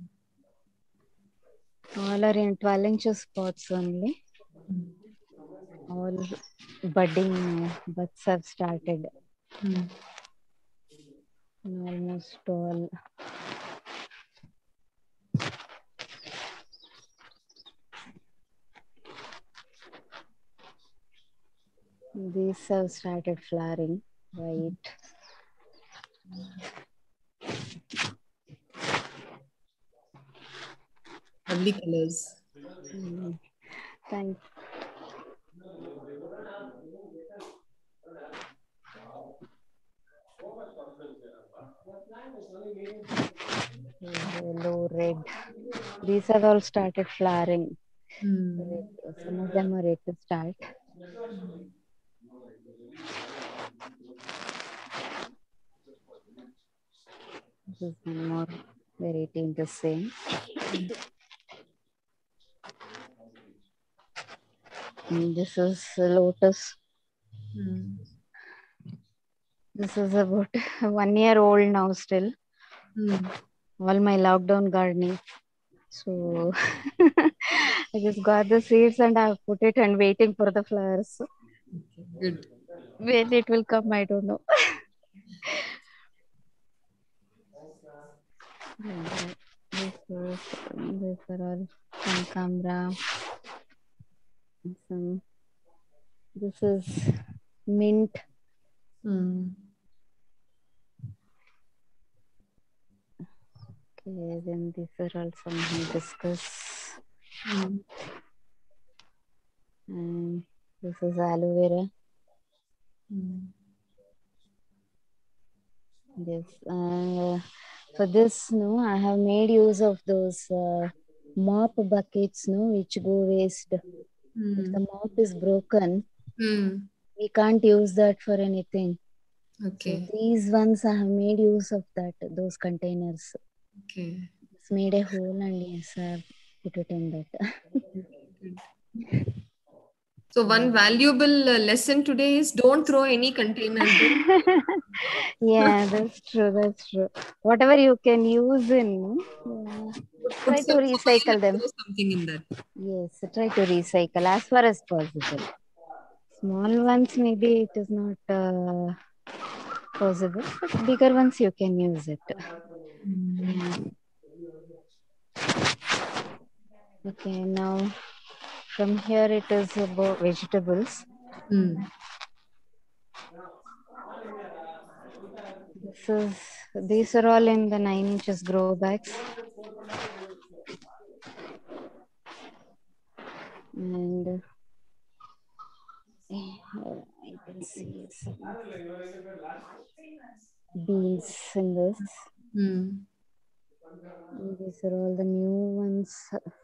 All are in twelve inches pots only. All budding buds have started. Mm. Almost all. These have started flowering. Right. Lovely colors. Mm. Thank Yellow, red. These have all started flowering. Mm. Some of them are yet to start. This is one more variety in the same. And this is a lotus. Mm. This is about one year old now still. Mm. All my lockdown gardening. So I just got the seeds and I've put it and waiting for the flowers. Okay, good. When it will come, I don't know. This is, these are all Kankamra. Some, this is mint. Mm. Okay, then these are all some hibiscus. Mm. And this is aloe vera. Mm. Yes. Uh, for this, no, I have made use of those uh, mop buckets, no, which go waste. If the Mm. mop is broken, Mm. we can't use that for anything. So Okay. these ones I have made use of that, those containers. Okay. It's made a hole and yes, I have put it in that. Good. So one valuable uh, lesson today is don't throw any containers. Don't Yeah, that's true. That's true. Whatever you can use in, yeah, put, put try to some soil recycle and them. throw something in that. Yes, try to recycle as far as possible. Small ones, maybe it is not uh, possible, but bigger ones you can use it. Mm. Yeah. Okay, now from here it is about vegetables. Mm. This is these are all in the nine inches grow bags. And uh, I can see some beans in this. Mm. And these are all the new ones.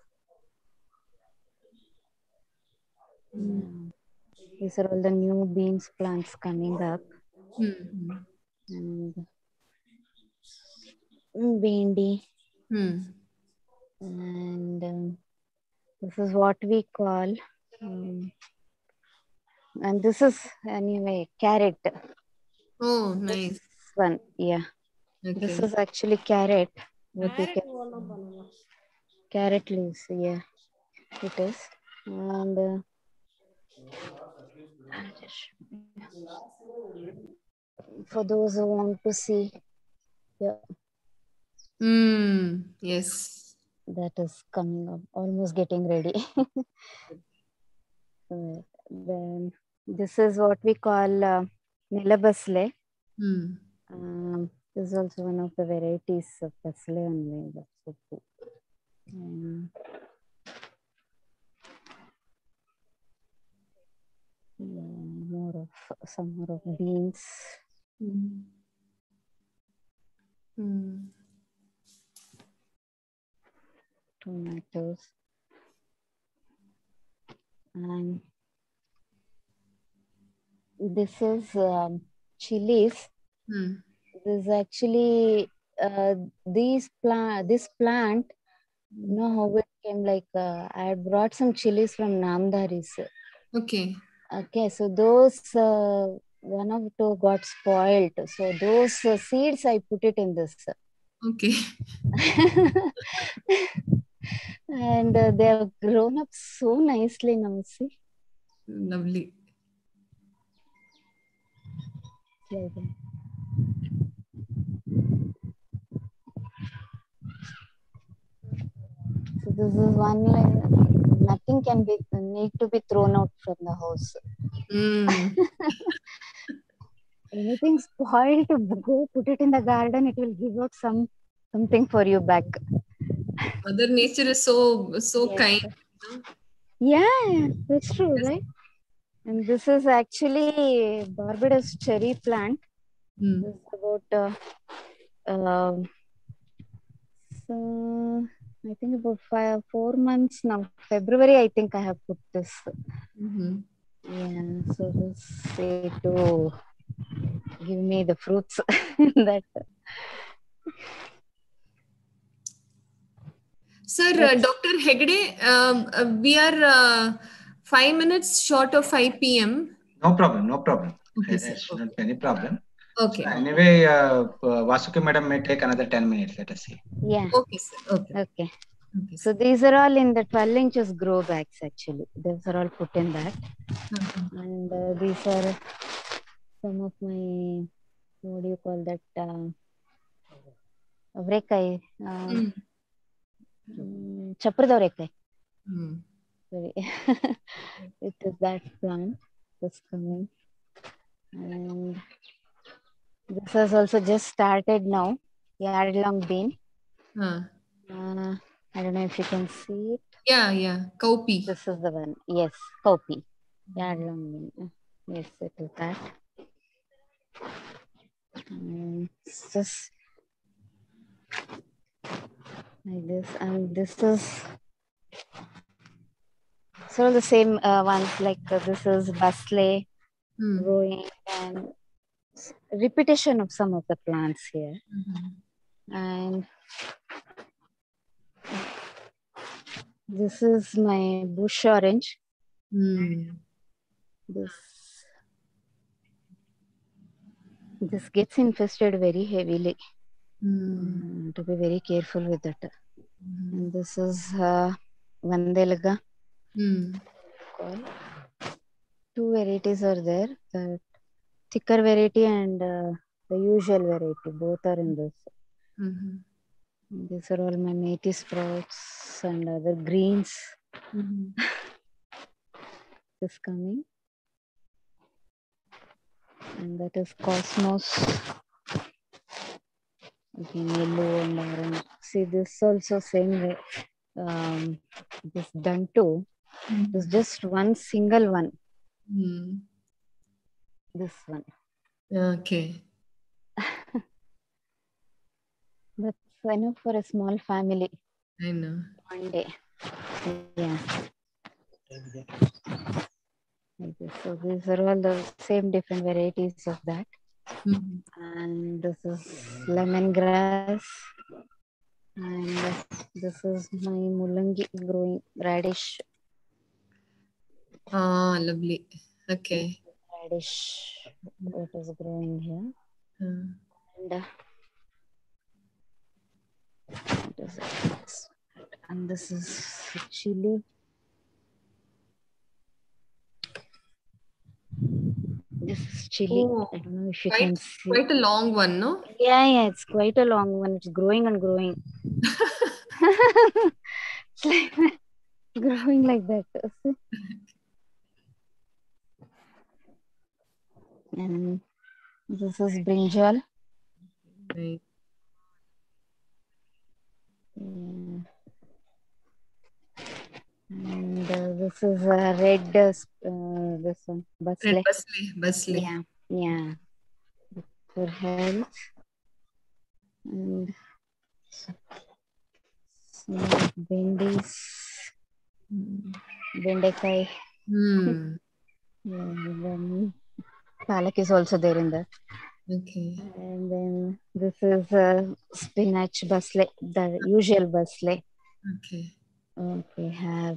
Mm. These are all the new beans plants coming up. Mm. And bindi. Mm. And um, this is what we call, um, and this is anyway carrot. Oh, This nice. one, yeah. This Okay. is actually carrot. What you Carrot can ஒண்ணும் பண்ணல. carrot leaves, yeah, it is. And uh, I'll just show you. For those who want to see, yeah, Mm. Yes. that is coming up, almost getting ready. Uh, then this is what we call uh, nilabasle. Mm. Um, this is also one of the varieties of basle only. That's so cool. Um, yeah, more of some more of beans. Mm. Mm. Tomatoes, and this is um, chilies. Mm. This is actually uh, these plant. This plant, you know how it came. Like uh, I had brought some chilies from Namdaris. Okay. Okay, so those uh, one of two got spoiled. So those uh, seeds I put it in this. Okay. And uh, they have grown up so nicely now. See, Lovely. like that. So this is one like nothing can be need to be thrown out from the house. Mm. Anything spoiled, to go put it in the garden. It will give out some something for you back. Mother Nature is so so Yes. kind. You know? Yeah, that's true, right? And this is actually Barbados cherry plant. Mm. This is about uh, uh, so I think about five, four months now. February, I think I have put this. Mm-hmm. Yeah, so this say to give me the fruits that. Sir, uh, Doctor Hegde, um, uh, we are uh, five minutes short of five p m. No problem, no problem. Okay, It sir. should Okay. not be any problem. Okay. So anyway, uh, uh, Vasuki madam may take another ten minutes. Let us see. Yeah. Okay, sir. Okay. Okay. Okay, So sir. these are all in the twelve inches grow bags actually. These are all put in that. Mhm. And uh, these are some of my, what do you call that? Uh, avrekai. Uh, Mm. mm, Chapradavrekai. Mm. Sorry. It is that plant that's coming. And this has also just started now. Yardlong bean. Huh. Uh, I don't know if you can see it. Yeah, yeah. Kaupi. This is the one. Yes, copy. Yeah, long. Yes, it is that. Um, it's just like this, and this is so the same uh, ones. Like uh, this is Basley, Hmm. growing, and s- repetition of some of the plants here. Mhm. And this is my bush orange. Hmm. This this gets infested very heavily. Hmm. Uh, to be very careful with it. Mhm. And this is uh, Vandelaga. Hmm. Two varieties are there. The thicker variety and uh, the usual variety. Both are in this. Mhm. These are all my native sprouts and other greens. Mhm. This coming. And that is Cosmos. Again, yellow and orange. See, this also same way. Um, this Danto. Mhm. There's just one single one. Hmm. This one. Okay. That's enough for a small family. I know. One day. Yeah. Like this. So these are all the same different varieties of that. Mhm. And this is lemongrass. And this is my mulangi growing radish. Ah, lovely. Okay. Radish. What is growing here? Hmm. And uh, what is it? And this is chili. This is chili. Oh, I don't know if you quite can see. quite a long one, no? Yeah, yeah, it's quite a long one. It's growing and growing. It's like growing like that. See? And this is brinjal. Right. Yeah. And uh, this is a red, uh, sp- uh, this one, Red basle. Basle, Basle. Yeah, yeah, for health. And some bendis, Hmm. bendekai. Hmm. Yeah, and then palak is also there in that. Okay. And then this is uh, spinach basle, the usual basle. Okay. Okay, have.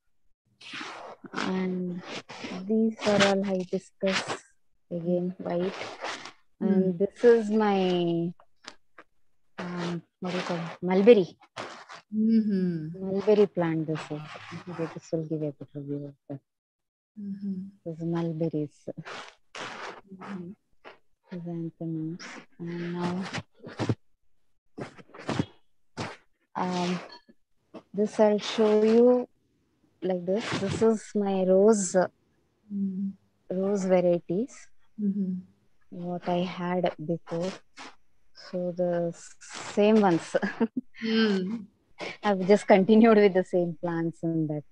And these are all hibiscus, again white. Hmm. And this is my um, what do you call it? Mulberry. Mm-hmm. Mulberry plant. This is. Okay, this will give a better view of that. Mm-hmm. This is mulberries. Chrysanthemums. And now, um, this I'll show you like this. This is my rose, Mm-hmm. rose varieties. Mm-hmm. What I had before. So the same ones. Mm. I've just continued with the same plants and that.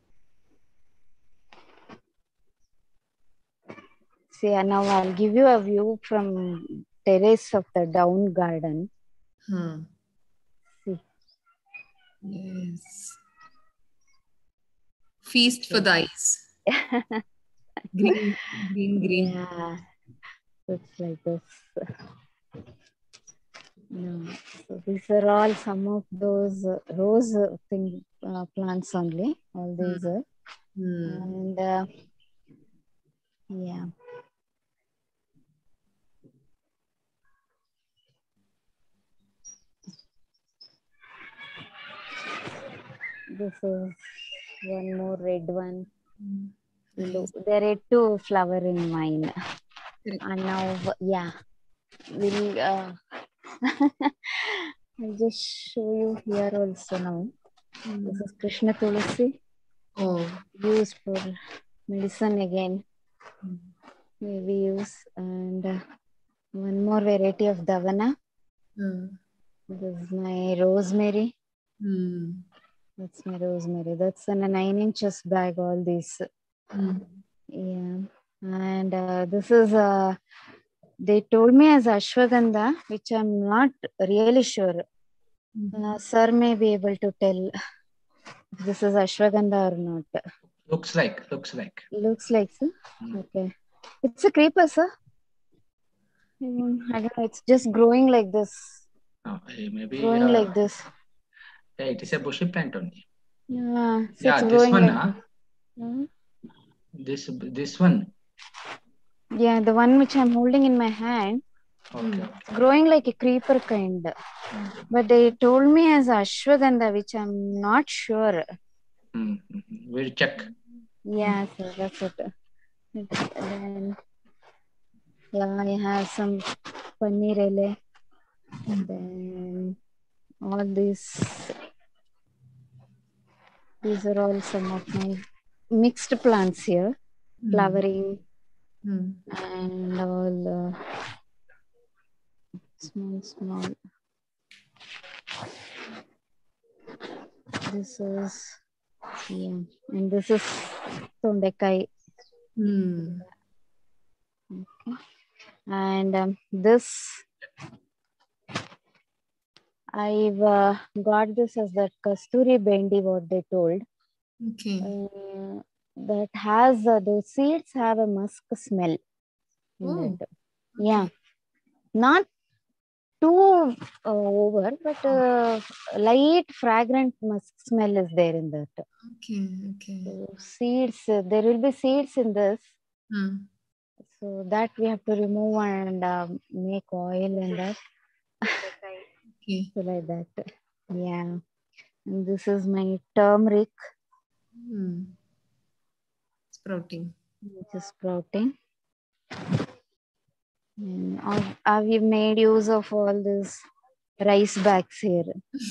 See, and now I'll give you a view from terrace of the down garden. Huh. See, Yes. Feast for the eyes. Green, green, green. yeah, it's like this. No, so these are all some of those uh, rose uh, thing uh, plants only. All these are, Hmm. and uh, yeah. This is one more red one. Yellow. Nice. There are two flower in mine. Correct. And now, yeah, we'll. Uh, I'll just show you here also now. This Hmm. is Krishna Tulasi, Oh. used for medicine again. Hmm. Maybe use and uh, one more variety of Davana. Hmm. This is my rosemary. Hmm. That's my rosemary. That's in a nine inches bag, all these. Hmm. Yeah. And uh, this is, uh, they told me as ashwagandha, which I'm not really sure. Uh, sir may be able to tell if this is ashwagandha or not. Looks like, looks like. Looks like, sir. Mm. Okay. It's a creeper, sir. Mm, I don't know. It's just growing like this. Oh, eh, maybe Growing uh, like this. yeah, it is a bushy plant only. Yeah. So Yeah, it's this growing one, like huh? this. Hmm. This this one. Yeah, the one which I'm holding in my hand, Okay. it's growing like a creeper kind. But they told me as ashwagandha, which I'm not sure. Mm, mm, mm. We'll check. Yeah, so that's it. Then, yeah, I have some paneer ele. Then all these, these are all some of my mixed plants here, flowering Hmm. and all uh, small, small. This is, yeah, and this is tondekai. Hmm. Okay. And um, this, I've uh, got this as that kasturi bendi, what they told. Okay. Uh, that has, uh, those seeds have a musk smell in Oh. that. Yeah, not too uh, over, but uh, light fragrant musk smell is there in that. Okay. Okay. So seeds, uh, there will be seeds in this. Hmm. So that we have to remove and um, make oil in that. Okay. So like that. Yeah. And this is my turmeric, Hmm. Sprouting. which is sprouting. And I've, I've made use of all these rice bags here.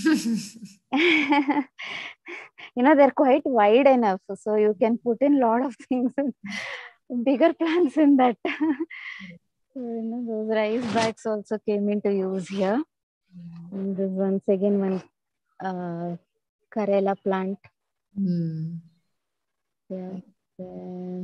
You know, they're quite wide enough, so you can put in a lot of things, bigger plants in that. So, you know, those rice bags also came into use here. And this once again one uh, Karela plant. Hmm. Yeah. Then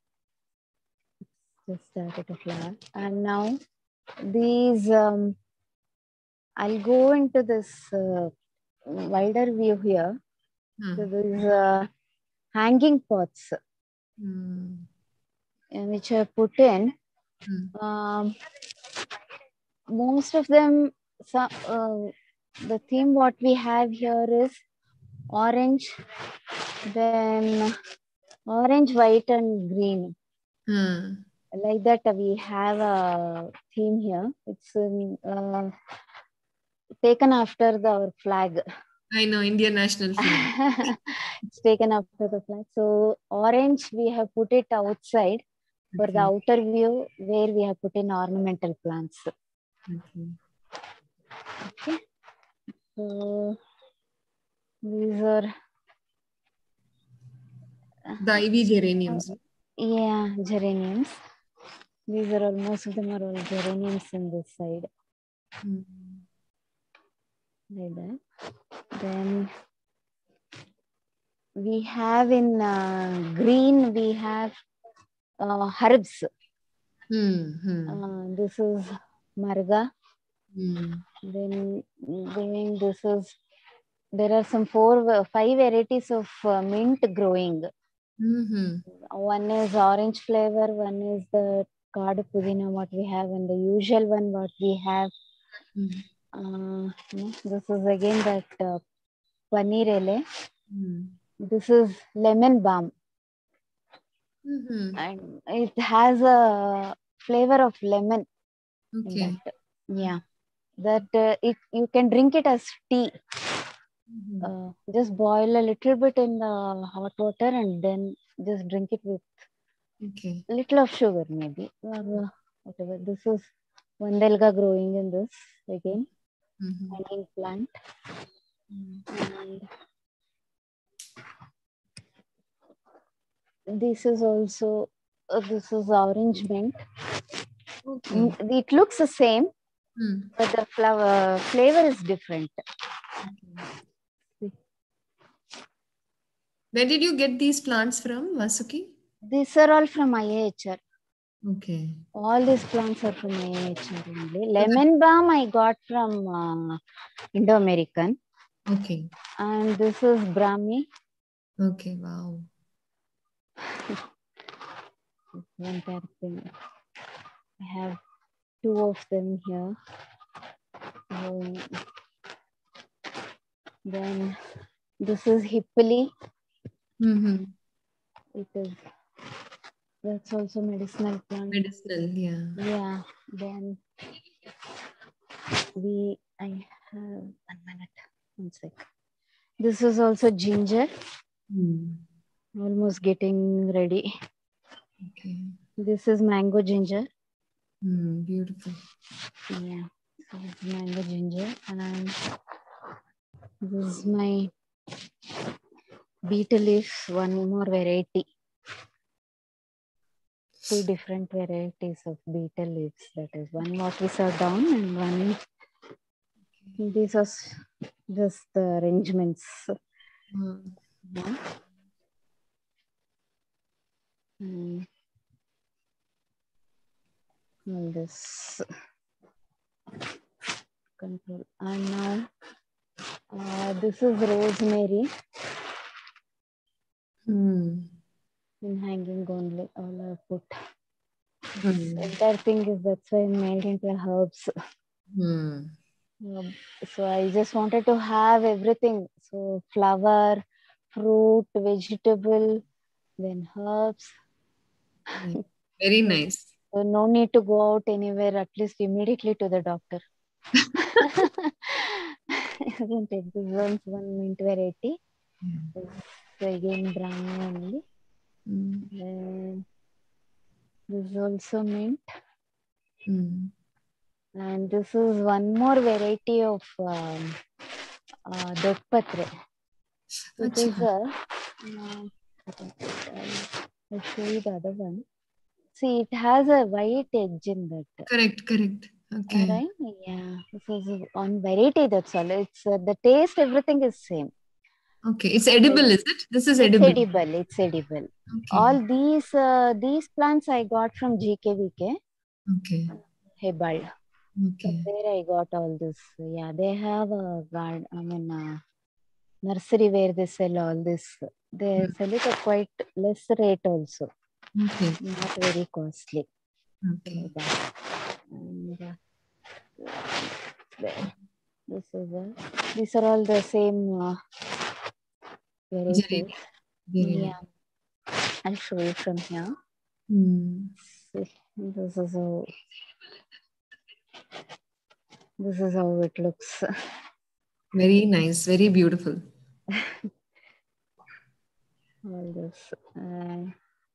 just started to flower. And now these, um, I'll go into this uh, wider view here. Hmm. So these uh, hanging pots, Hmm. uh, which I put in. Hmm. Um, most of them, some, uh, the theme what we have here is orange, then orange, white, and green. Hmm. Like that, uh, we have a theme here. It's um, uh, taken after the, our flag. I know, Indian national flag. It's taken after the flag. So orange, we have put it outside for the Okay. outer view, where we have put in ornamental plants. Okay. Okay. So these are, The ivy geraniums. yeah, geraniums. These are all, most of them are all geraniums in this side. Hmm. Like that. Then we have in uh, green, we have uh, herbs. Hmm. Hmm. Uh, this is marga. Hmm. Then going, this is, there are some four, five varieties of uh, mint growing. Mm-hmm. One is orange flavor, one is the card pudina, what we have, and the usual one, what we have. Hmm. Uh, this is again that uh, paneer ele. Hmm. This is lemon balm. Mm-hmm. And it has a flavor of lemon. Okay. In that. Yeah, that uh, it, you can drink it as tea. Mm-hmm. Uh, just boil a little bit in the hot water and then just drink it with Okay. little of sugar, maybe, or uh, whatever. This is Vandelga growing in this again, Mm-hmm. hanging plant. And this is also, uh, this is orange mint. Okay. Mm, it looks the same, Hmm. but the flower flavor is different. Where did you get these plants from, Vasuki? These are all from I A H R. Okay. All these plants are from I A H R only. Lemon balm I got from uh, Indo-American. Okay. And this is Brahmi. Okay. Wow. One thing. I have two of them here. Um, then this is Hippoli. Mm-hmm. It is, that's also medicinal plant. Medicinal, yeah. Yeah. Then we, I have, one minute, one sec. This is also ginger. Mm. Almost getting ready. Okay. This is mango ginger. Mm, beautiful. Yeah. So this is mango ginger. And this is my beetle leaf, one more variety. Two different varieties of beetle leaves. That is one what we saw down and one. These are just the arrangements. Mm. Yeah. And all this control. And now uh, this is rosemary. Mm. In hanging only, all I put. Mm. Entire thing is that's why I made into herbs. Mm. Um, so I just wanted to have everything. So flower, fruit, vegetable, then herbs. Nice. Very nice. So no need to go out anywhere, at least immediately to the doctor. Isn't it? This one's one mint variety. Yeah. So again, Brahmi only. Mm. Then this is also mint. Mm. And this is one more variety of um, uh, Dokpatre. It is a, uh, I'll show you the other one. See, it has a white edge in that. Correct, correct. Okay. All right? Yeah, this is on variety, that's all. It's uh, the taste, everything is same. Okay, it's edible, is it? This is It's edible. edible. It's edible. Okay. All these uh, these plants I got from G K V K. Okay. Hebal. Okay. From there I got all this. Yeah, they have a garden. I mean, uh, nursery where they sell all this. They sell it at quite less rate also. Okay. Not very costly. Okay. And, uh, there. This is a, these are all the same uh, varieties. Very Yeah, I'll show you from here. Hmm. See, this is how this is how it looks. Very nice. Very beautiful. All this. Uh,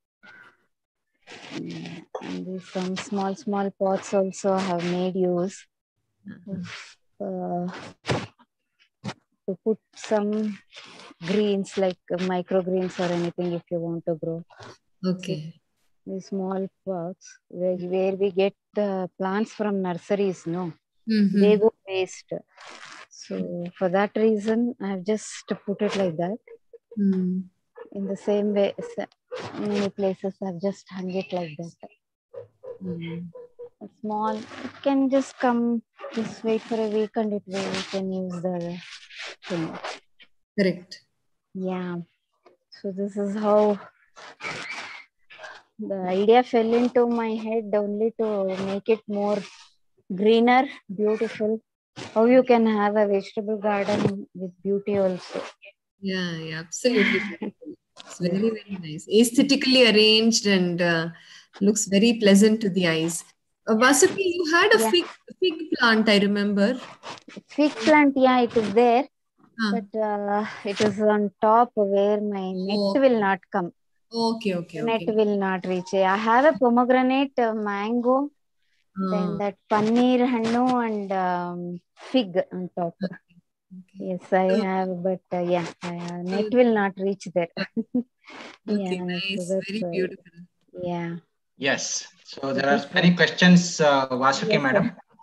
and these some small small pots also have made use of, uh, to put some greens like uh, microgreens or anything if you want to grow. Okay. See, these small pots where, where we get the plants from nurseries, no, Mm-hmm. they go waste. So for that reason, I've just put it like that. Mm. In the same way, many places I've just hung it like that. Mm. A small, it can just come, just wait for a week and it will, you can use the thing. Correct. Yeah. So this is how the idea fell into my head, only to make it more greener, beautiful. How you can have a vegetable garden with beauty also. Yeah, yeah, absolutely. It's very, very nice. Aesthetically arranged and uh, looks very pleasant to the eyes. Uh, Vasuki, you had a Yeah. fig, fig plant, I remember. Fig plant, yeah, it is there. Huh. But uh, it is on top where my net Oh. will not come. Okay, okay, Net okay. will not reach. I have a pomegranate, uh, mango, then Ah, that paneer hannu and um, fig on top. okay. Yes, I So- have, but uh, yeah, uh, net so- will not reach there. Okay, Yeah, nice. so that's Very why. beautiful. Yeah. Yes. So It there are is many there. questions, uh, Vasuki Yes, madam. sir.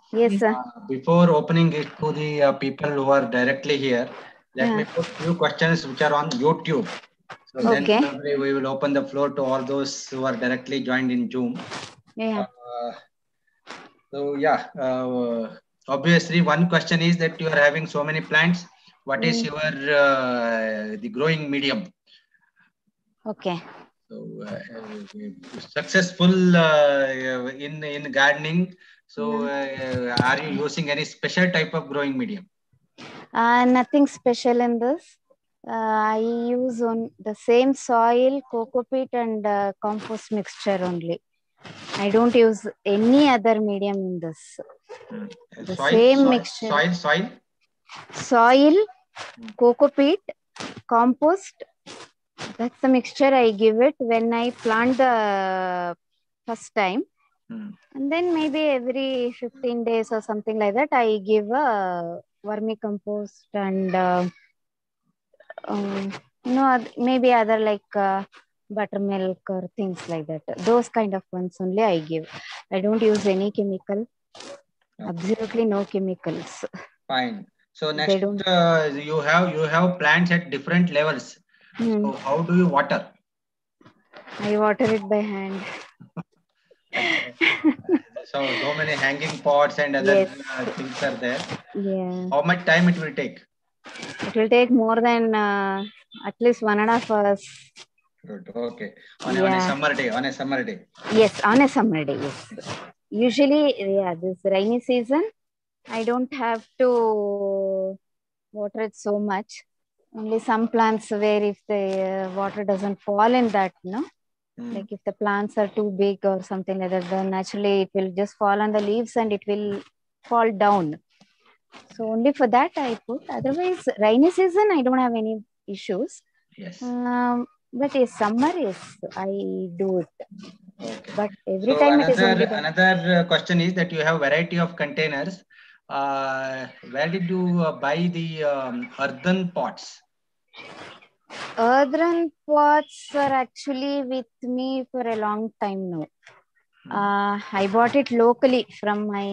Yes, sir. Uh, before opening it to the uh, people who are directly here, let Yeah. me put few questions which are on YouTube. So then Okay. probably we will open the floor to all those who are directly joined in Zoom. Yeah. Uh, so yeah, uh, obviously one question is that you are having so many plants. What is Mm. your uh, the growing medium? Okay. So uh, successful uh, in in gardening. So uh, are you using any special type of growing medium? Uh, nothing special in this. Uh, I use on the same soil, coco peat, and uh, compost mixture only. I don't use any other medium in this. Hmm. The Soil, same soil, mixture. soil, soil. Soil, coco peat, compost. That's the mixture I give it when I plant the first time. Hmm. And then maybe every fifteen days or something like that, I give a vermicompost and uh, um, you know, maybe other like uh, buttermilk or things like that. Those kind of ones only I give. I don't use any chemical. Okay. Absolutely no chemicals. Fine. So They next, don't. uh, you have you have plants at different levels. Hmm. So how do you water? I water it by hand. so so many hanging pots and other Yes. uh, things are there. Yeah. How much time it will take? It will take more than uh, at least one and a half hours. Good. Okay. On a, on a Yeah. summer day. On a summer day. Yes, on a summer day. Yes. Usually, yeah, this rainy season, I don't have to water it so much. Only some plants where if the uh, water doesn't fall in that, no, Hmm. like if the plants are too big or something like that, then naturally it will just fall on the leaves and it will fall down. So only for that I put. Otherwise, rainy season I don't have any issues. Yes. Um, but yes, summer yes, I do it. Okay. But every So time it is another only the... another uh, question is that you have variety of containers. Uh, where did you uh, buy the um, earthen pots? Earthen pots are actually with me for a long time now. Hmm. Uh, I bought it locally from my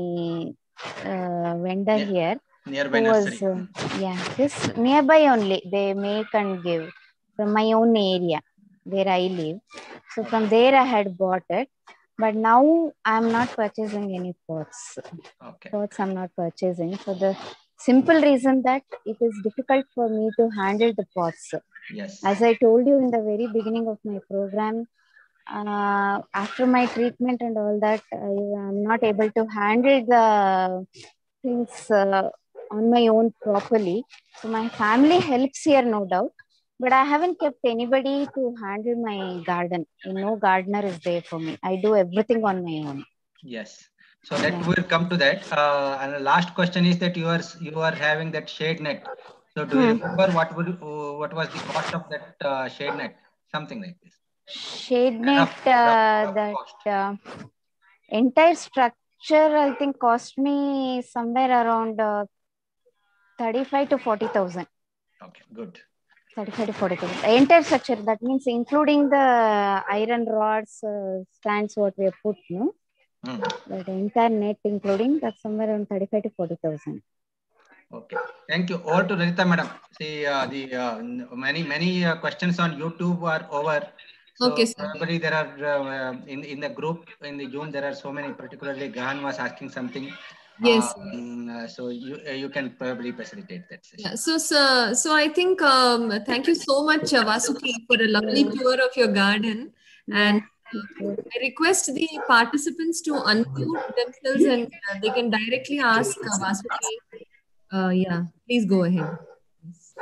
uh, vendor Ne- here. Nearby Who nursery. was, uh, yeah, just nearby only. They make and give from my own area where I live. So Okay. from there I had bought it. But now I'm not purchasing any pots. Okay. Pots I'm not purchasing for the simple reason that it is difficult for me to handle the pots. Yes. As I told you in the very beginning of my program, uh, after my treatment and all that, I am not able to handle the things uh, on my own properly. So my family helps here, no doubt. But I haven't kept anybody to handle my garden. No gardener is there for me. I do everything on my own. Yes. So that Yeah. will come to that. Uh, and the last question is that you are you are having that shade net. So do you Hmm. remember what would uh, what was the cost of that uh, shade net? Something like this. Shade net, Rough, rough, uh, rough that cost. uh, entire structure, I think, cost me somewhere around uh, thirty-five to forty thousand. Okay, good. thirty-five to forty thousand. The entire structure, that means including the iron rods, uh, stands, what we have put, no? Hmm. But the entire net, including, that's somewhere around thirty-five to forty thousand. Okay. Thank you. Over to Rajita madam. See, uh, the uh, many many uh, questions on YouTube are over. So Okay, sir. probably there are uh, in in the group in the Zoom there are so many. Particularly Gahan was asking something. Yes. Um, uh, so you uh, you can probably facilitate that session. Yeah. So, so, so I think um, thank you so much, uh, Vasuki, for a lovely tour of your garden. And uh, I request the participants to unmute themselves and uh, they can directly ask uh, Vasuki. Uh, yeah, please go ahead. Yes.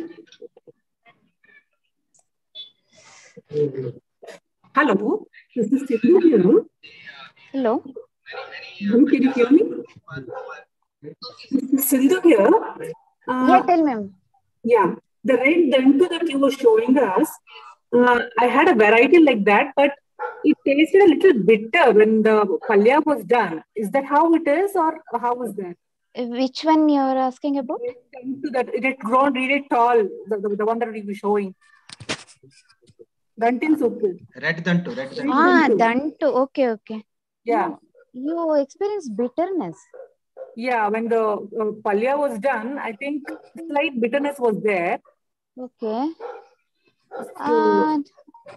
Hello, this is Sindhu here. Hello. Can you hear me? This is Sindhu here. Uh, Yeah, tell me. Yeah, the red dentu that you were showing us, uh, I had a variety like that, but it tasted a little bitter when the palya was done. Is that how it is, or how was that? Which one you are asking about? Red dentu that it had grown really tall, the, the, the one that we were showing. Dantin Soppu. Red Dantu, red Dantu. Ah, Dantu. Okay, okay. Yeah. No, you experience bitterness. Yeah, when the uh, palya was done, I think slight bitterness was there. Okay. So, And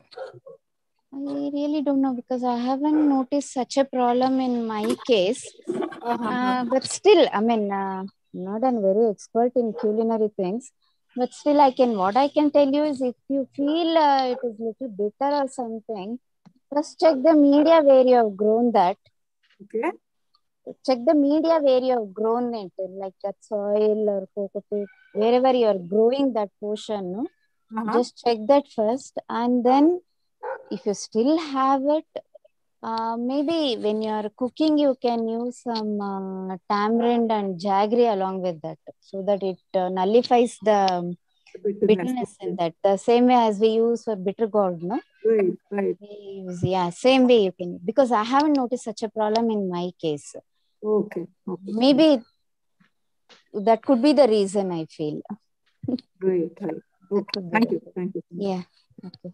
I really don't know because I haven't noticed such a problem in my case. uh-huh. Uh, but still, I mean, uh, not a very expert in culinary things. But still, I can. What I can tell you is, if you feel uh, it is little bitter or something, just check the media where you have grown that. Okay. Check the media where you have grown it, like that soil or coconut, wherever you are growing that portion. No? Uh-huh. Just check that first, and then if you still have it, uh, maybe when you are cooking, you can use some uh, tamarind and jaggery along with that, so that it uh, nullifies the Bitterness. bitterness in that. The same way as we use for bitter gourd, no? Right, right. We use, yeah, same way you can, because I haven't noticed such a problem in my case. Okay. Okay. Maybe that could be the reason, I feel. Great, right. That Okay. could be Thank the- you. Thank you. Yeah. Okay.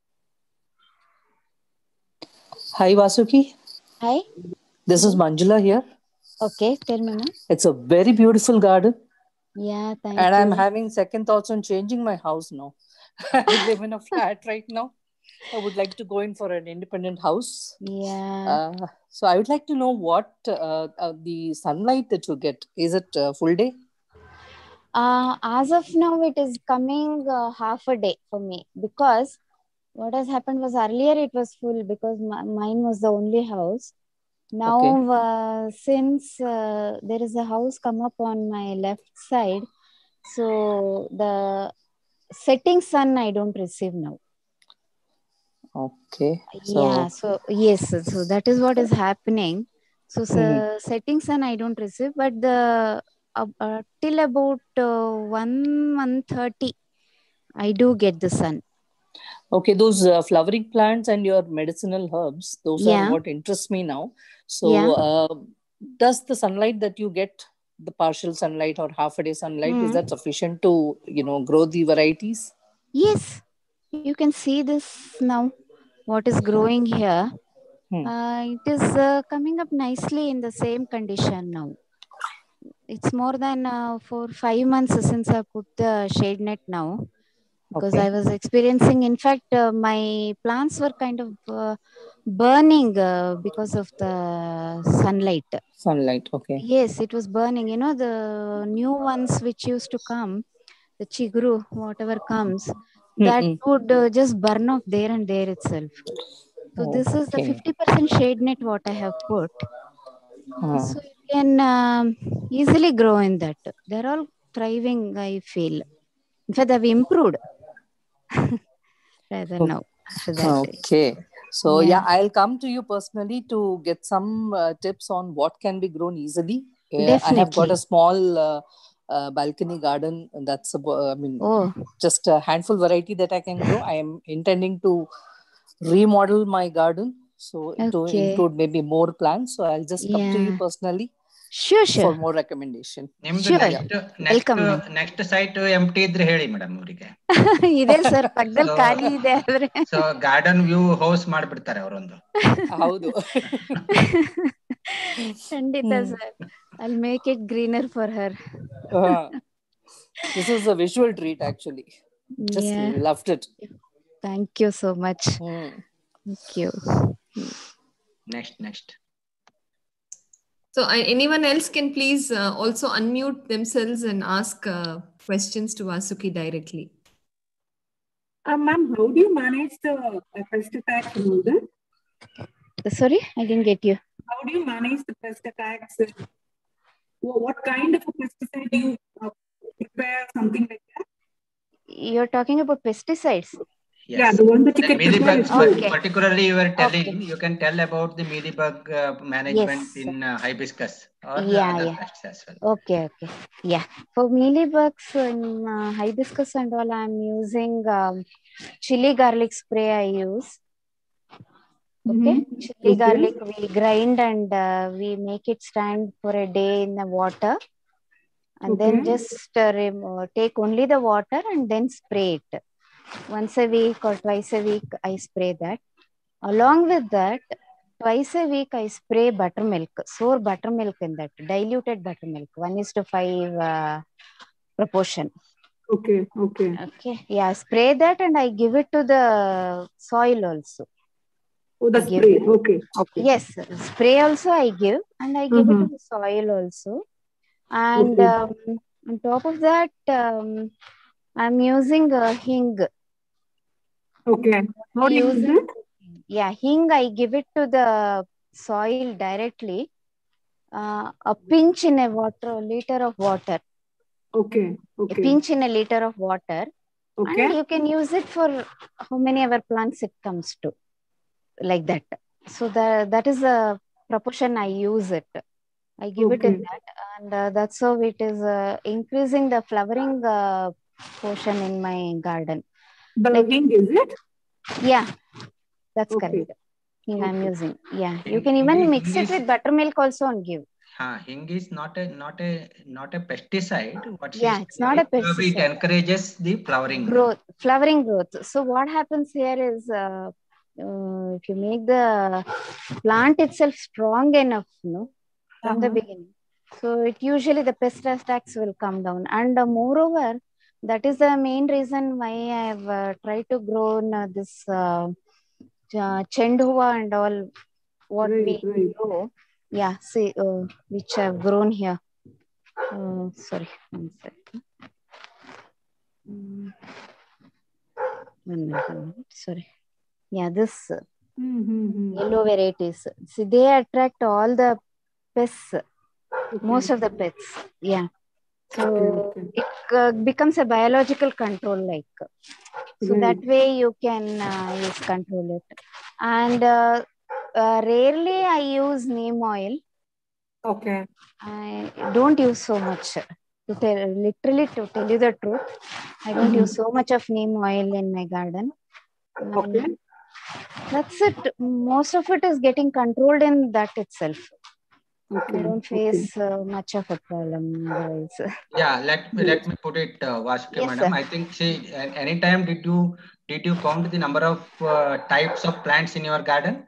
Hi, Vasuki. Hi. This is Manjula here. Okay. Tell me, ma'am. It's a very beautiful garden. Yeah. Thank And you. I'm having second thoughts on changing my house now. I live in a flat right now. I would like to go in for an independent house. Yeah. Uh, so I would like to know what uh, uh, the sunlight that you get. Is it uh, full day? Uh, as of now, it is coming uh, half a day for me, because what has happened was earlier it was full because m- mine was the only house. Now, Okay. uh, since uh, there is a house come up on my left side, so the setting sun I don't receive now. Okay. So, Yeah, so yes, so so that is what is happening. So, so Mhm. setting sun I don't receive, but the uh, uh, till about uh, one one thirty, I do get the sun. okay, those uh, flowering plants and your medicinal herbs, those are Yeah, what interests me now. So, yeah. uh, does the sunlight that you get, the partial sunlight or half a day sunlight, is Hmm. that sufficient to, you know, grow the varieties? Yes, you can see this now. What is growing here? Hmm. Uh, it is uh, coming up nicely in the same condition now. It's more than uh, for five months since I put the shade net now, because Okay. I was experiencing, in fact, uh, my plants were kind of uh, burning uh, because of the sunlight. Sunlight. Okay. Yes, it was burning. You know, the new ones which used to come, the chigru, whatever comes, that Mm-mm. would uh, just burn off there and there itself. So this is the Okay. fifty percent shade net what I have put. Uh, So you can um, easily grow in that. They're all thriving, I feel. In fact, they've improved rather now after that. okay. So, yeah, Yeah, I'll come to you personally to get some uh, tips on what can be grown easily. Uh, I have got definitely. a small uh, uh, balcony garden. And that's, abo- I mean, Oh, just a handful variety that I can grow. I am intending to remodel my garden, so to okay. include maybe more plants. So I'll just come to you Yeah. personally Sure, for sure. more recommendation. ನಿಮ್ದು Sure. Next next Welcome, ma'am. Next site empty ಇದ್ರೆ ಹೇಳಿ madam ಅವರಿಗೆ. ಇದೆ sir, ಪಕ್ಕದಲ್ಲಿ So, ಖಾಲಿ ಇದೆ ಆದ್ರೆ. So garden view house ಮಾಡ್ಬಿಡ್ತಾರೆ ಅವರೊಂದು. ಹೌದು. ಖಂಡಿತ sir. I'll make it greener for her. Uh, this is a visual treat actually. Just Yeah. loved it. Thank you so much. Hmm. Thank you. Next next So I, anyone else can please uh, also unmute themselves and ask uh, questions to Vasuki directly. Uh, ma'am, how do you manage the uh, pest attacks and all that? Sorry, I didn't get you. How do you manage the pest attacks? Wh- What kind of a pesticide do you uh, prepare, something like that? You're talking about pesticides. Yeah, the one that you The can prepare mealybug, is good. Okay. particularly you were telling, Okay. you can tell about the mealybug uh, management Yes. in uh, hibiscus or Yeah, other yeah. pests as well. Okay, okay. Yeah. For mealybugs in uh, hibiscus and all, I'm using um, chili garlic spray I use. Okay. Mhm. Chili Okay. garlic we grind and uh, we make it stand for a day in the water. And then Okay. just uh, rem- uh, take only the water and then spray it. Once a week or twice a week, I spray that. Along with that, twice a week I spray buttermilk, sour buttermilk in that, diluted buttermilk, one is to five uh, proportion. Okay, okay. Okay, yeah, spray that and I give it to the soil also. Oh, the I give spray. it. Okay, okay. Yes, spray also I give and I give Mm-hmm. it to the soil also. And Okay. um, on top of that, um, I'm using uh, hing. Okay. How I do you use use it. it? Yeah, hing I give it to the soil directly. Uh, a pinch in a water, a liter of water. Okay, A okay. pinch in a liter of water. And Okay. you can use it for how many ever plants it comes to. Like that. So the, that is the proportion I use it. I give it in Okay. that. And uh, that's how it is uh, increasing the flowering uh, portion in my garden. The Like, hing, is it? yeah, that's Okay. correct. Hing I'm Okay. using. Yeah, you Hing, can hing, even is- mix hing it is with buttermilk also and give. uh, hing is not a not a not a pesticide. What she Yeah, is it's not a saying, probably it pesticide. encourages the flowering. Growth, flowering growth. So what happens here is, uh, uh, if you make the plant itself strong enough, you know, from the Uh-huh. beginning, so it usually the pest attacks will come down. And uh, moreover, that is the main reason why I have uh, tried to grow uh, this uh, uh, chendua and all what Right, we right. grow. Yeah, see, uh, which I've grown here. Uh, sorry, one second. Mm, one minute, one minute. Sorry. Yeah, this uh, Mm-hmm. yellow varieties. See, they attract all the pests, Okay. most of the pests. Yeah. Okay, So okay. it uh, becomes a biological control, like. So Right. that way you can uh, use control it. And uh, uh, rarely I use neem oil. Okay. I don't use so much. To tell, literally, to tell you the truth, I don't Mm-hmm. use so much of neem oil in my garden. Okay. And that's it. Most of it is getting controlled in that itself. Okay. I don't Okay. face uh, much of a problem otherwise. Yeah, let me Great. let me put it, uh, Vasuki Yes, madam. sir. I think she. At any time did you did you count the number of uh, types of plants in your garden?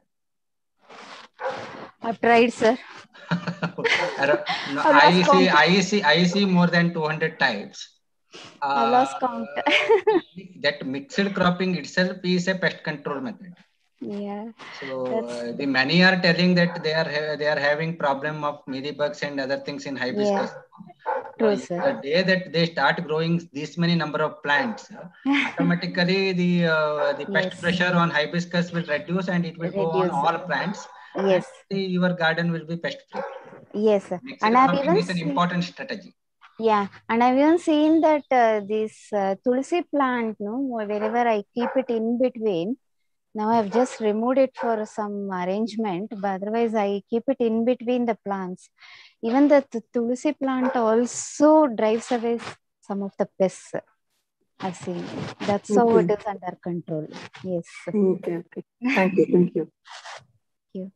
I've tried, sir. Ar- no, I lost I see count. I see I see more than two hundred types. I Uh, lost count. that mixed cropping itself is a pest control method. Yeah, So that's uh, the many are telling that they are ha- they are having problem of mealybugs and other things in yeah, hibiscus. true, Uh, sir. the day that they start growing this many number of plants, uh, automatically the uh, the pest Yes, pressure on hibiscus will reduce and it will go on reduce. all plants, and Yes, the, your garden will be pest free. yes, sir. Mixed And I've cropping even is an seen, important strategy. yeah, and I've even seen that uh, this uh, tulsi plant, no, wherever I keep it in between. Now I've just removed it for some arrangement, but otherwise I keep it in between the plants. Even the tu- tulsi plant also drives away s- some of the pests. I've seen. That's how Okay. it is under control. Yes. Thank Okay. Okay. Thank you. Thank you. you.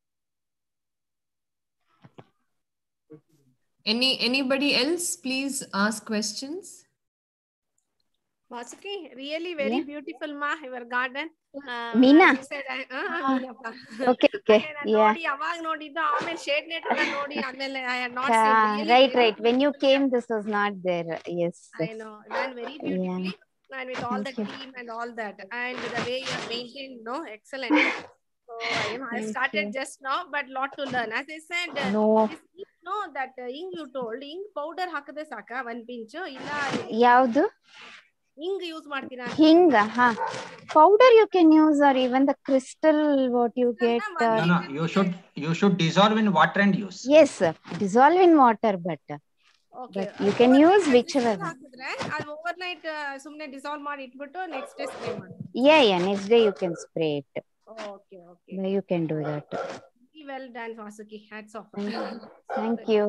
Any anybody else? Please ask questions. Vasuki, really very Yeah. beautiful, ma, your garden. Uh, Meena. as you said, I, uh, Ah, Meenappa. okay, okay. ಅದೇ ನಾನ್ Yeah. ನೋಡಿ ಅವಾಗ ನೋಡಿದ್ದು ಆಮೇಲೆ shade net ಎಲ್ಲ ನೋಡಿ ಆಮೇಲೆ I had not seen Ah, really right, very right. When you came, this was not there. Yes. I know done very Yeah. beautifully and with all the Thank you. team and all that and the way you have maintained, no, excellent. So you know I Thank started you. just now but lot to learn. As I said, uh, No. this ink, no, that uh, ink you told ink powder ಹಾಕದೆ ಸಾಕ one pinch ಇಲ್ಲ ಯಾವ್ದು? ink use ಮಾಡ್ತೀರಾ ಅಂತ Hing, huh? Powder you can use, or even the crystal what you get. one Uh, No, no, you should you should dissolve in water and use. yes, dissolve in water, but Okay, but you can use overnight whichever one. ಹಾಕಿದ್ರೆ ಅದು overnight ಸುಮ್ಮನೆ dissolve ಮಾಡಿ ಇಟ್ಬಿಟ್ಟು next day spray ಮಾಡಿ. Yeah, yeah. Next day you can spray it. Okay, okay. You can do that. Well done, Vasuki. Hats off. Thank you. Thank you.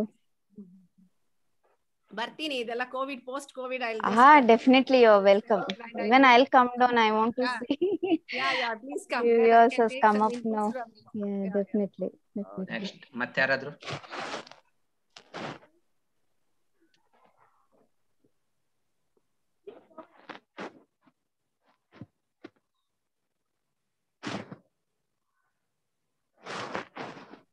ಬರ್ತೀನಿ ಇದೆಲ್ಲ Covid post Covid I Ah, definitely you're welcome. Even I'll come down. I want to Yeah. see. Yeah, yeah, please come. You Then I yours can has take come some up inputs now. from you. Yeah, Yeah, yeah. definitely. Definitely. Next, ಮತ್ತೆ ಯಾರಾದ್ರು?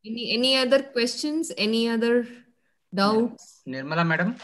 Any any other questions? Any other doubts? Nirmala madam.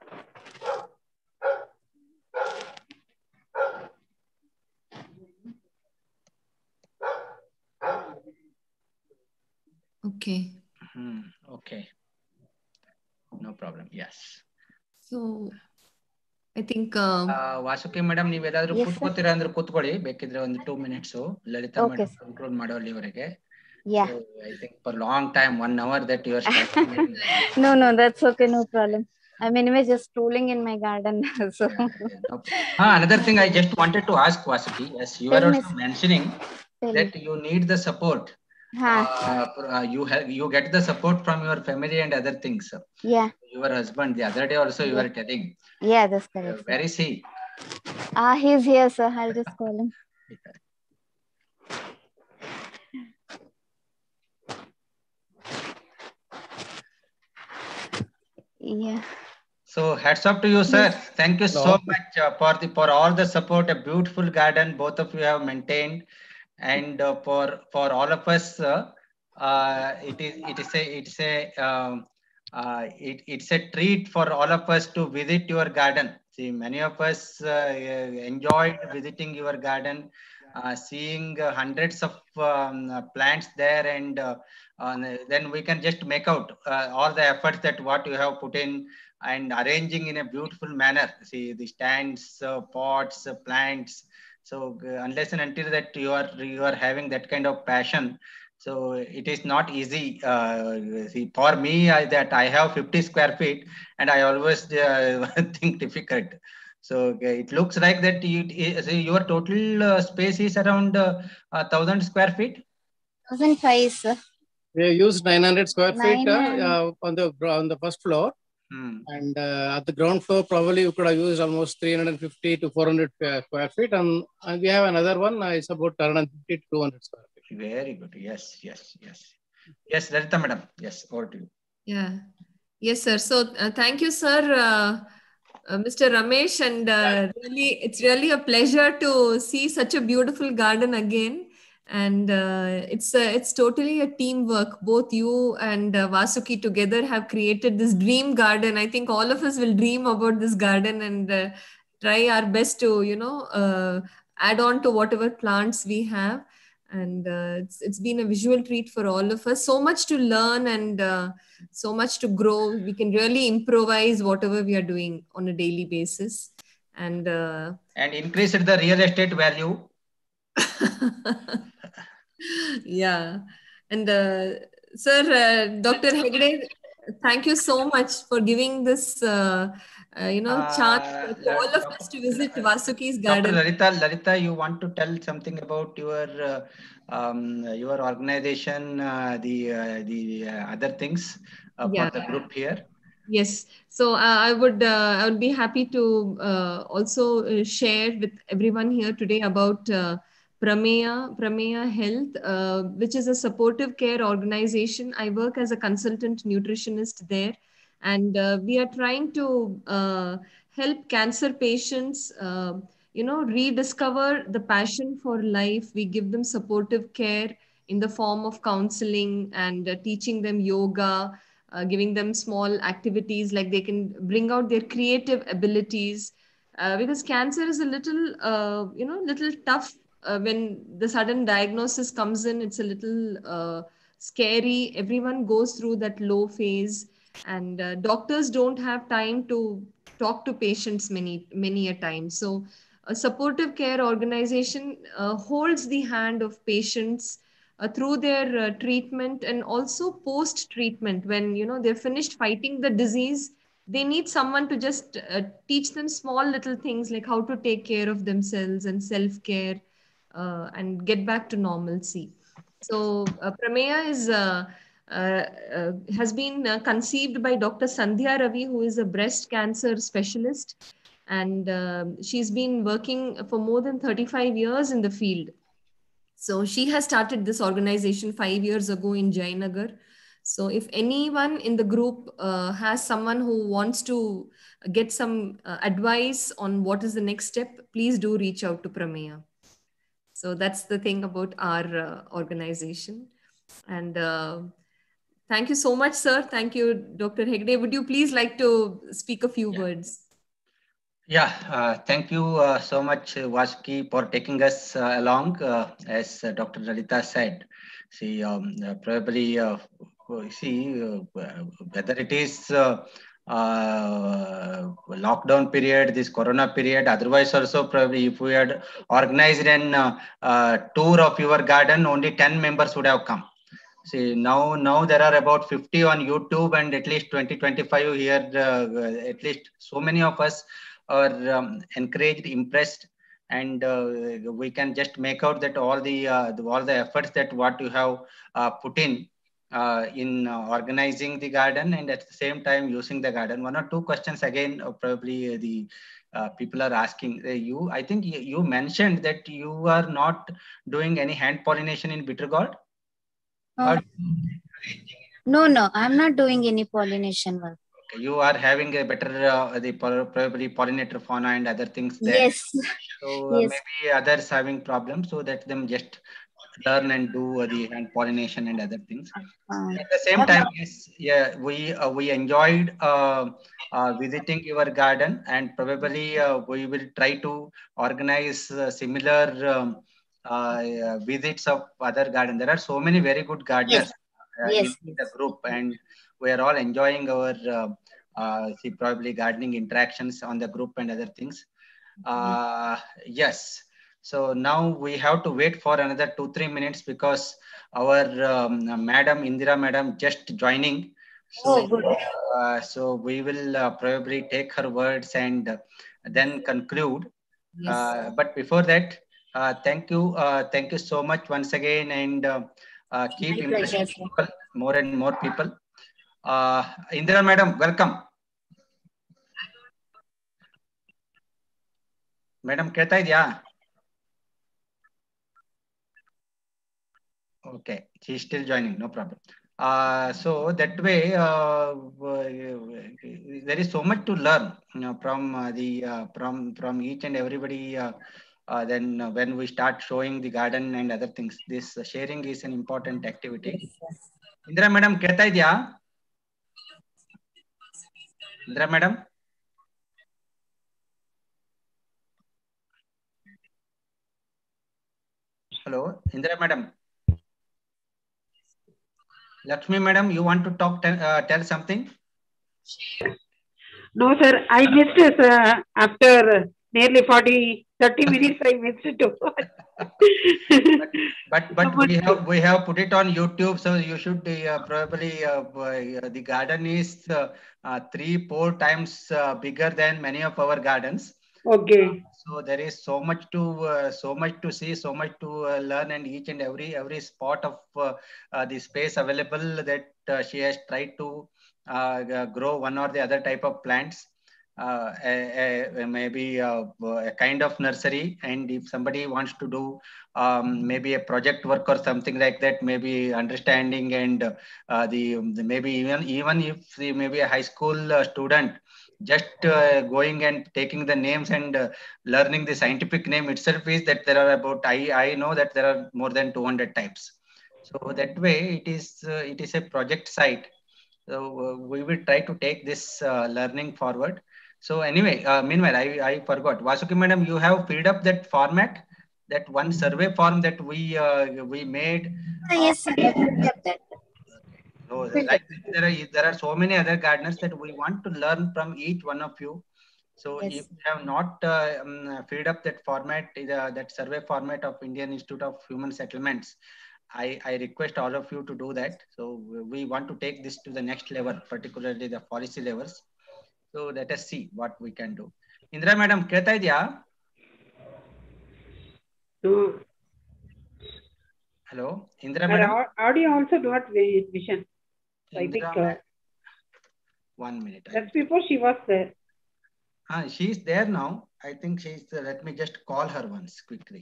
Okay. Hmm. Okay. No problem. Yes. So I think um, Vasuki madam ನೀವ್ ಏನಾದ್ರು Yes, sir. ಕೂತ್ಕೋತೀರಾ ಅಂದ್ರೆ ಕೂತ್ಕೊಳ್ಳಿ ಬೇಕಿದ್ರೆ ಒಂದು two minutes Lalitha Okay, madam sir. Conclude ಮಾಡೋ ಅಲ್ಲಿವರೆಗೆ. Yeah. So I think for long time, one hour that you are starting. No, no, that's okay. No problem. I'm anyway just strolling in my garden. So Yeah, yeah, no problem. Ah, another thing I just wanted to ask Vasuki, as you Tell are me, also sir. mentioning Tell that me. you need the support. Ha. Uh, uh, you have you get the support from your family and other things. Yeah. Your husband, the other day also you Yeah. were telling. Yeah, that's Uh, correct, sir. where is he? Ah, he's here, sir. I'll just call him. Yeah. So hats off to you, sir. Yes. Thank you so Hello. much uh, for the for all the support. A beautiful garden both of you have maintained, and uh, for for all of us, uh, uh, it is it is a it's a um, uh, it, it's a treat for all of us to visit your garden. See, many of us uh, enjoyed visiting your garden, uh, seeing uh, hundreds of um, uh, plants there, and uh, uh, then we can just make out uh, all the efforts that what you have put in and arranging in a beautiful manner. See the stands, uh, pots, uh, plants. So uh, unless and until that you are you are having that kind of passion, so it is not easy. Uh, see, for me, I, that I have fifty square feet, and I always uh, think difficult. So okay, it looks like that you, so your total uh, space is around uh, a thousand square feet. Thousand five, sir. We have used nine hundred square feet uh, nine hundred. uh, on the gr- on the first floor, Hmm. and uh, at the ground floor probably we could have used almost three hundred fifty to four hundred uh, square feet, and, and we have another one. Uh, it's about one hundred fifty to two hundred square feet. Very good. Yes, yes, yes, yes, Lalita madam. Yes, over to you. Yeah. Yes, sir. So uh, thank you, sir, uh, uh, Mister Ramesh, and uh, really, it's really a pleasure to see such a beautiful garden again. And uh, it's uh, it's totally a teamwork. Both you and uh, Vasuki together have created this dream garden. I think all of us will dream about this garden and uh, try our best to, you know, uh, add on to whatever plants we have. And uh, it's it's been a visual treat for all of us. So much to learn and uh, so much to grow. We can really improvise whatever we are doing on a daily basis. And uh, And increase the real estate value. yeah. And uh, sir, uh, Doctor Hegde, thank you so much for giving this, uh, uh, you know, chance Uh, to all of Doc- us to visit Vasuki's Doctor garden. Lalita, Lalita, you want to tell something about your uh, um, your organization, uh, the uh, the uh, other things uh, for Yeah. the group here? Yes. So uh, I would uh, I would be happy to uh, also uh, share with everyone here today about uh, Prameya Prameya Health, uh, which is a supportive care organization. I work as a consultant nutritionist there, and uh, we are trying to uh, help cancer patients, uh, you know, rediscover the passion for life. We give them supportive care in the form of counseling and uh, teaching them yoga, uh, giving them small activities like they can bring out their creative abilities, uh, because cancer is a little uh, you know little tough. Uh, when the sudden diagnosis comes in, it's a little uh, scary. Everyone goes through that low phase, and uh, doctors don't have time to talk to patients many many a time. So a supportive care organization uh, holds the hand of patients uh, through their uh, treatment, and also post treatment. When you know they're finished fighting the disease, they need someone to just uh, teach them small little things like how to take care of themselves and self care, uh, and get back to normalcy. So uh, Prameya is uh, uh, uh, has been uh, conceived by Doctor Sandhya Ravi, who is a breast cancer specialist, and uh, she's been working for more than thirty-five years in the field. So she has started this organization five years ago in Jayanagar. So if anyone in the group uh, has someone who wants to get some uh, advice on what is the next step, please do reach out to Prameya. So that's the thing about our uh, organization. And uh, Thank you so much, sir. Thank you, Doctor Hegde. Would you please like to speak a few yeah. words? Yeah, uh, thank you uh, so much, uh, Vasuki, for taking us uh, along. Uh, as uh, Doctor Lalita said, see, um, uh, probably, uh, see, uh, whether it is uh, uh, lockdown period, this Corona period, otherwise also probably if we had organized an uh, uh, tour of your garden, only ten members would have come. See, now now there are about fifty on YouTube and at least twenty, twenty-five here. Uh, at least so many of us are um, encouraged, impressed, and uh, we can just make out that all the, uh, the all the efforts that what you have uh, put in uh, in uh, organizing the garden and at the same time using the garden. One or two questions again, uh, probably the uh, people are asking uh, you. I think you, you mentioned that you are not doing any hand pollination in bitter gourd. Uh, no, no, I'm not doing any pollination work. You are having a better uh, the probably pollinator fauna and other things there. Yes. So uh, Yes. maybe others having problems, so that them just learn and do uh, the hand pollination and other things. Uh, At the same time, yes, yeah, we uh, we enjoyed uh, uh, visiting your garden, and probably uh, we will try to organize uh, similar um, uh, visits of other garden. There are so many very good gardeners yes. uh, Yes, in yes. the group, and we are all enjoying our uh, uh, see probably gardening interactions on the group and other things. Uh, yes. So now we have to wait for another two, three minutes because our um, Madam Indira Madam just joining. So, Oh, good. uh, so we will uh, probably take her words and uh, then conclude. Yes. Uh, but before that, uh, thank you. Uh, thank you so much once again, and uh, uh, keep My impressing pleasure. people, more and more people. Uh, Indira Madam, welcome. Madam, ಕೇಳ್ತಾ ಇದೆಯಾ? Okay, she's still joining, no problem. Uh, so that way, uh, there is so much to learn, you know, from uh, the uh, from from each and everybody. Uh, uh, then uh, when we start showing the garden and other things, this uh, sharing is an important activity. Indira Madam, ಕೇಳ್ತಾ ಇದೆಯಾ? Indira Madam. Hello, Indira Madam. Lakshmi Madam, you want to talk, uh, tell something? No, sir, I missed it uh, after nearly forty, thirty minutes. I missed it. but but, but we have we have put it on YouTube, so you should uh, probably uh, uh, the garden is uh, uh, three, four times uh, bigger than many of our gardens. Okay. Uh, so there is so much to uh, so much to see, so much to uh, learn, and each and every every spot of uh, uh, the space available that uh, she has tried to uh, grow one or the other type of plants. Uh, a, a, maybe a, a kind of nursery, and if somebody wants to do um, maybe a project work or something like that, maybe understanding and uh, the, the maybe even even if the, maybe a high school uh, student just uh, going and taking the names and uh, learning the scientific name itself is that there are about I I know that there are more than two hundred types. So that way it is uh, it is a project site. So uh, we will try to take this uh, learning forward. So anyway, uh, meanwhile, I, I forgot. Vasuki Madam, you have filled up that format, that one survey form that we uh, we made. Ah, yes, sir. I filled up that. So like there are there are so many other gardeners that we want to learn from each one of you. So Yes. if you have not uh, um, filled up that format, uh, that survey format of Indian Institute of Human Settlements, I, I request all of you to do that. So we want to take this to the next level, particularly the policy levels. So let us see what we can do. Indira Madam, ಕೇಳ್ತಾ ಇದೆಯಾ? Hello, Indira Madam. Audio also not vision. I think uh, one minute. That's before she was there. Ah, she is there now. I think she's. Uh, let me just call her once quickly.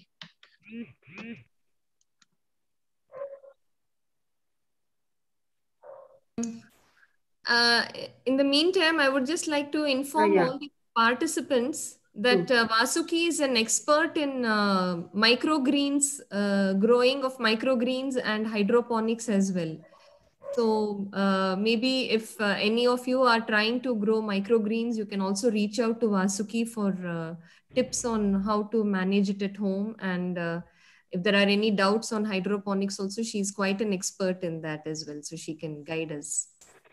Uh, in the meantime, I would just like to inform Ah, yeah. all the participants that uh, Vasuki is an expert in uh, microgreens, uh, growing of microgreens and hydroponics as well. So uh, maybe if uh, any of you are trying to grow microgreens, you can also reach out to Vasuki for uh, tips on how to manage it at home. And uh, if there are any doubts on hydroponics also, she's quite an expert in that as well. So she can guide us.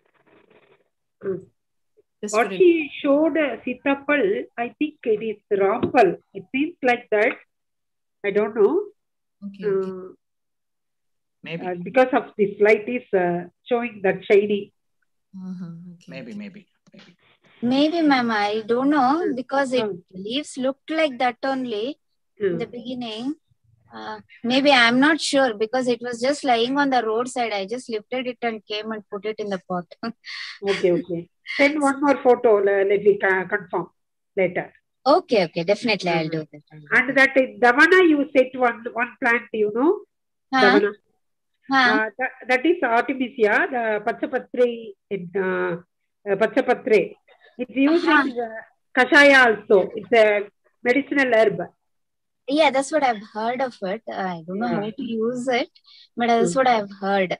Mm. Just What for it. she showed uh, Sitapal, I think it is Rampal. It seems like that. I don't know. Okay, okay. Uh, Maybe. uh, because of this light is uh, showing that shiny. Uh-huh, okay, Maybe, okay. maybe, maybe. Maybe, ma'am, I don't know because it Oh. leaves looked like that only in the Hmm. beginning. Uh, maybe I'm not sure because it was just lying on the roadside. I just lifted it and came and put it in the pot. Okay, okay. Send one more photo. uh, Let me ca- confirm later. Okay, okay, definitely I'll Uh-huh. do that. I'll do And that is Davana, you said one one plant, you know, Huh? Davana. Huh? Uh, that, that is Artemisia, the Pachapatre in uh, uh, Pachapatre. It's used Uh-huh. in uh, Kashaya also. It's a medicinal herb. Yeah, that's what I've heard of it. I don't know Yeah. how to use it, but that's what I've heard.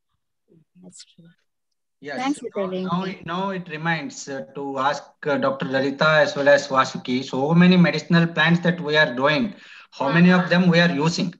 That's true. Yes. Thanks for Now, telling now, me. it, now it reminds uh, to ask uh, Doctor Lalita as well as Vasuki. So many medicinal plants that we are doing. How many of them we are using?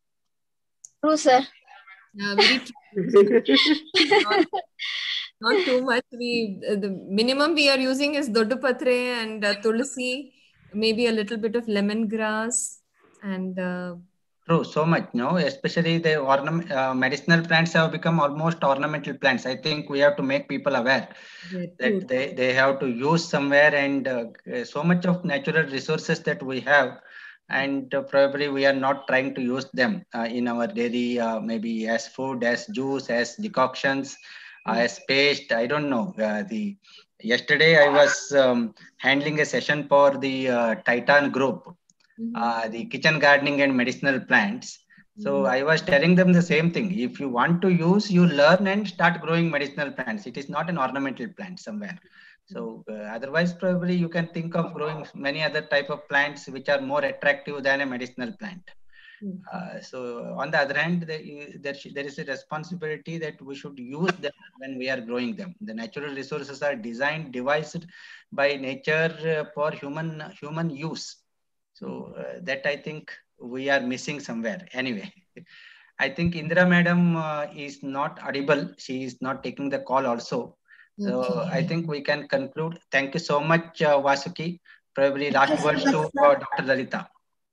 True, sir. Yeah, very true. not, not too much. We uh, the minimum we are using is Dodupatre and uh, Tulsi, maybe a little bit of lemongrass, and uh, True, so much, no? Especially the ornament, uh, medicinal plants have become almost ornamental plants. I think we have to make people aware yeah, that true. they, they have to use somewhere, and uh, so much of natural resources that we have, and uh, probably we are not trying to use them uh, in our daily, uh, maybe as food, as juice, as decoctions, uh, as paste. I don't know. Uh, the yesterday I was um, handling a session for the uh, Titan group. Mhm. Uh, the kitchen gardening and medicinal plants. So Mhm. I was telling them the same thing. If you want to use, you learn and start growing medicinal plants. It is not an ornamental plant somewhere. So uh, otherwise, probably you can think of growing many other type of plants which are more attractive than a medicinal plant. Mhm. Uh, so on the other hand, there, there, there is a responsibility that we should use them when we are growing them. The natural resources are designed, devised by nature uh, for human human use. So uh, that I think we are missing somewhere. Anyway, I think Indira madam uh, is not audible. She is not taking the call also. So Okay. I think we can conclude. Thank you so much, uh, Vasuki. Probably Thank you last so words much, to sir. uh, Doctor Lalita.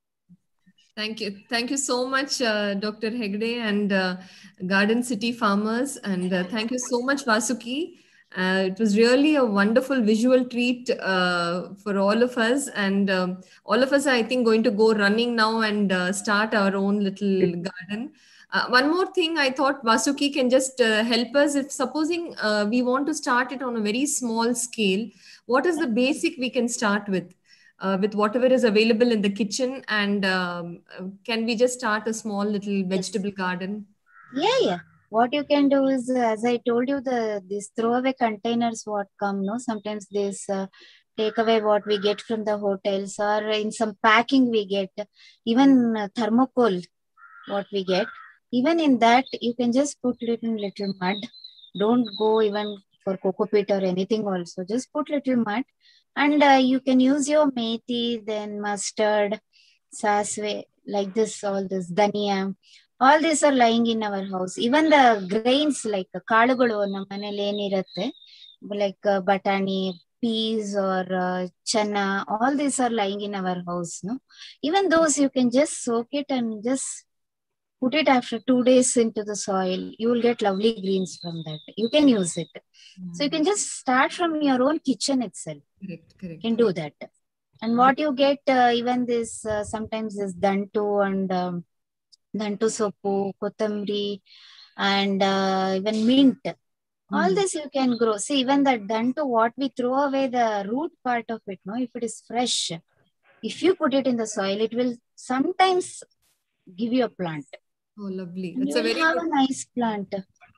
Thank you. Thank you so much, uh, Doctor Hegde and uh, Garden City Farmers. And uh, thank you so much, Vasuki. Uh, it was really a wonderful visual treat uh, for all of us. And um, all of us are, I think, going to go running now and uh, start our own little garden. Uh, one more thing, I thought Vasuki can just uh, help us. If supposing uh, we want to start it on a very small scale, what is the basic we can start with? Uh, with whatever is available in the kitchen, and um, uh, can we just start a small little vegetable garden? Yeah, yeah. What you can do is, uh, as I told you, the these throwaway containers what come, no? Sometimes this uh, take away what we get from the hotels, or in some packing we get, even uh, thermocol, what we get. Even in that, you can just put little little mud. Don't go even for coco peat or anything. Also, just put little mud, and uh, you can use your methi, then mustard, sasve, like this. All this dhania. All these are lying in our house. Even the grains like ಕಾಳುಗಳು ನಮ್ಮ ಮನೇಲಿ ಏನಿರುತ್ತೆ, like uh, batani, peas or uh, chana, all these are lying in our house. No, even those you can just soak it and just put it after two days into the soil. You will get lovely greens from that. You can use it. Mm. So you can just start from your own kitchen itself. Correct, correct. You can do that. And what you get, uh, even this, uh, sometimes this dantu and um, dantu soppu, kothambri, and uh, even mint. Mm. All this you can grow. See, even that dantu, what we throw away the root part of it, no, if it is fresh, if you put it in the soil, it will sometimes give you a plant. Oh, lovely. And That's you a will very have good a nice plant.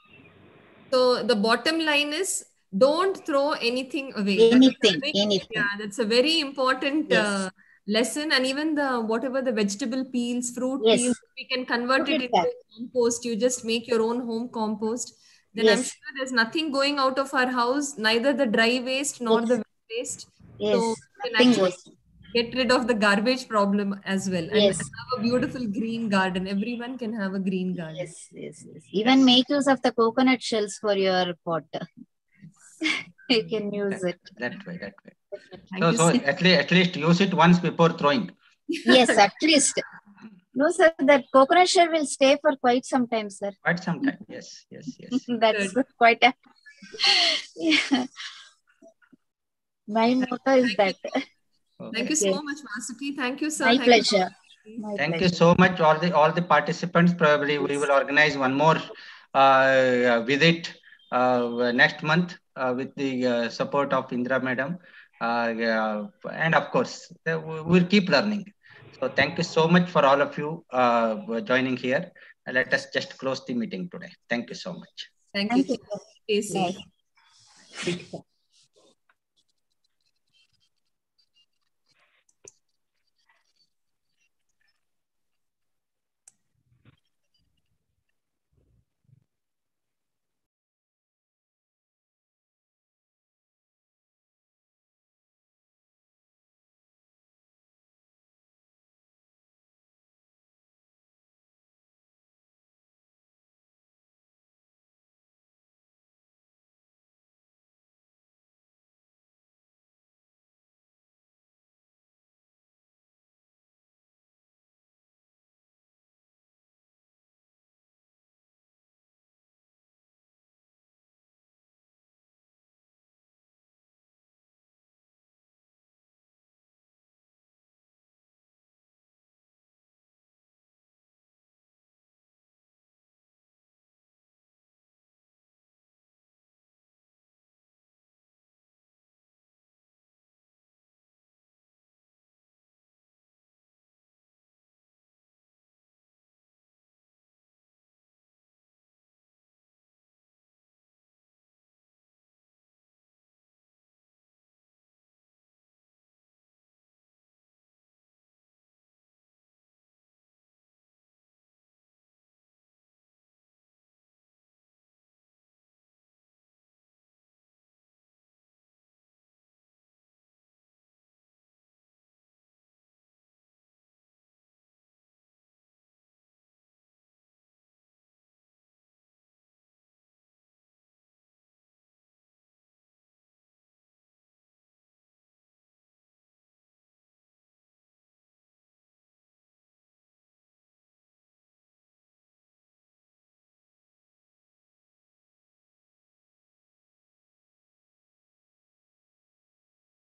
So the bottom line is, don't throw anything away. Anything, That's very, anything. yeah, that's a very important Yes. uh, lesson. And even the whatever the vegetable peels, fruit Yes. peels, we can convert Put it it into back. compost. You just make your own home compost. then Yes. I'm sure there's nothing going out of our house, neither the dry waste nor Yes. the wet waste. Yes, So we can nothing actually goes. get rid of the garbage problem as well, and Yes. have a beautiful green garden. Everyone can have a green garden. Yes, yes, yes. Even make use of the coconut shells for your pot. You can use that, it. that way, that way. Thank So, you so so at least, at least use it once before throwing. Yes, at least. No, sir, that coconut shell will stay for quite some time, sir. Quite some time. Yes, yes, yes. That's Good. quite a... Yeah. My motto is that. Thank you Okay. so much, Vasuki. Thank you, sir. My Thank pleasure. You. My Thank pleasure. you so much, all the all the participants. Probably we will organize one more uh, visit uh, next month uh, with the uh, support of Indra Madam. Uh, yeah, and of course, uh, we will keep learning. So thank you so much for all of you uh, joining here. Uh, let us just close the meeting today. Thank you so much. Thank Thank you. you. Stay safe. Bye.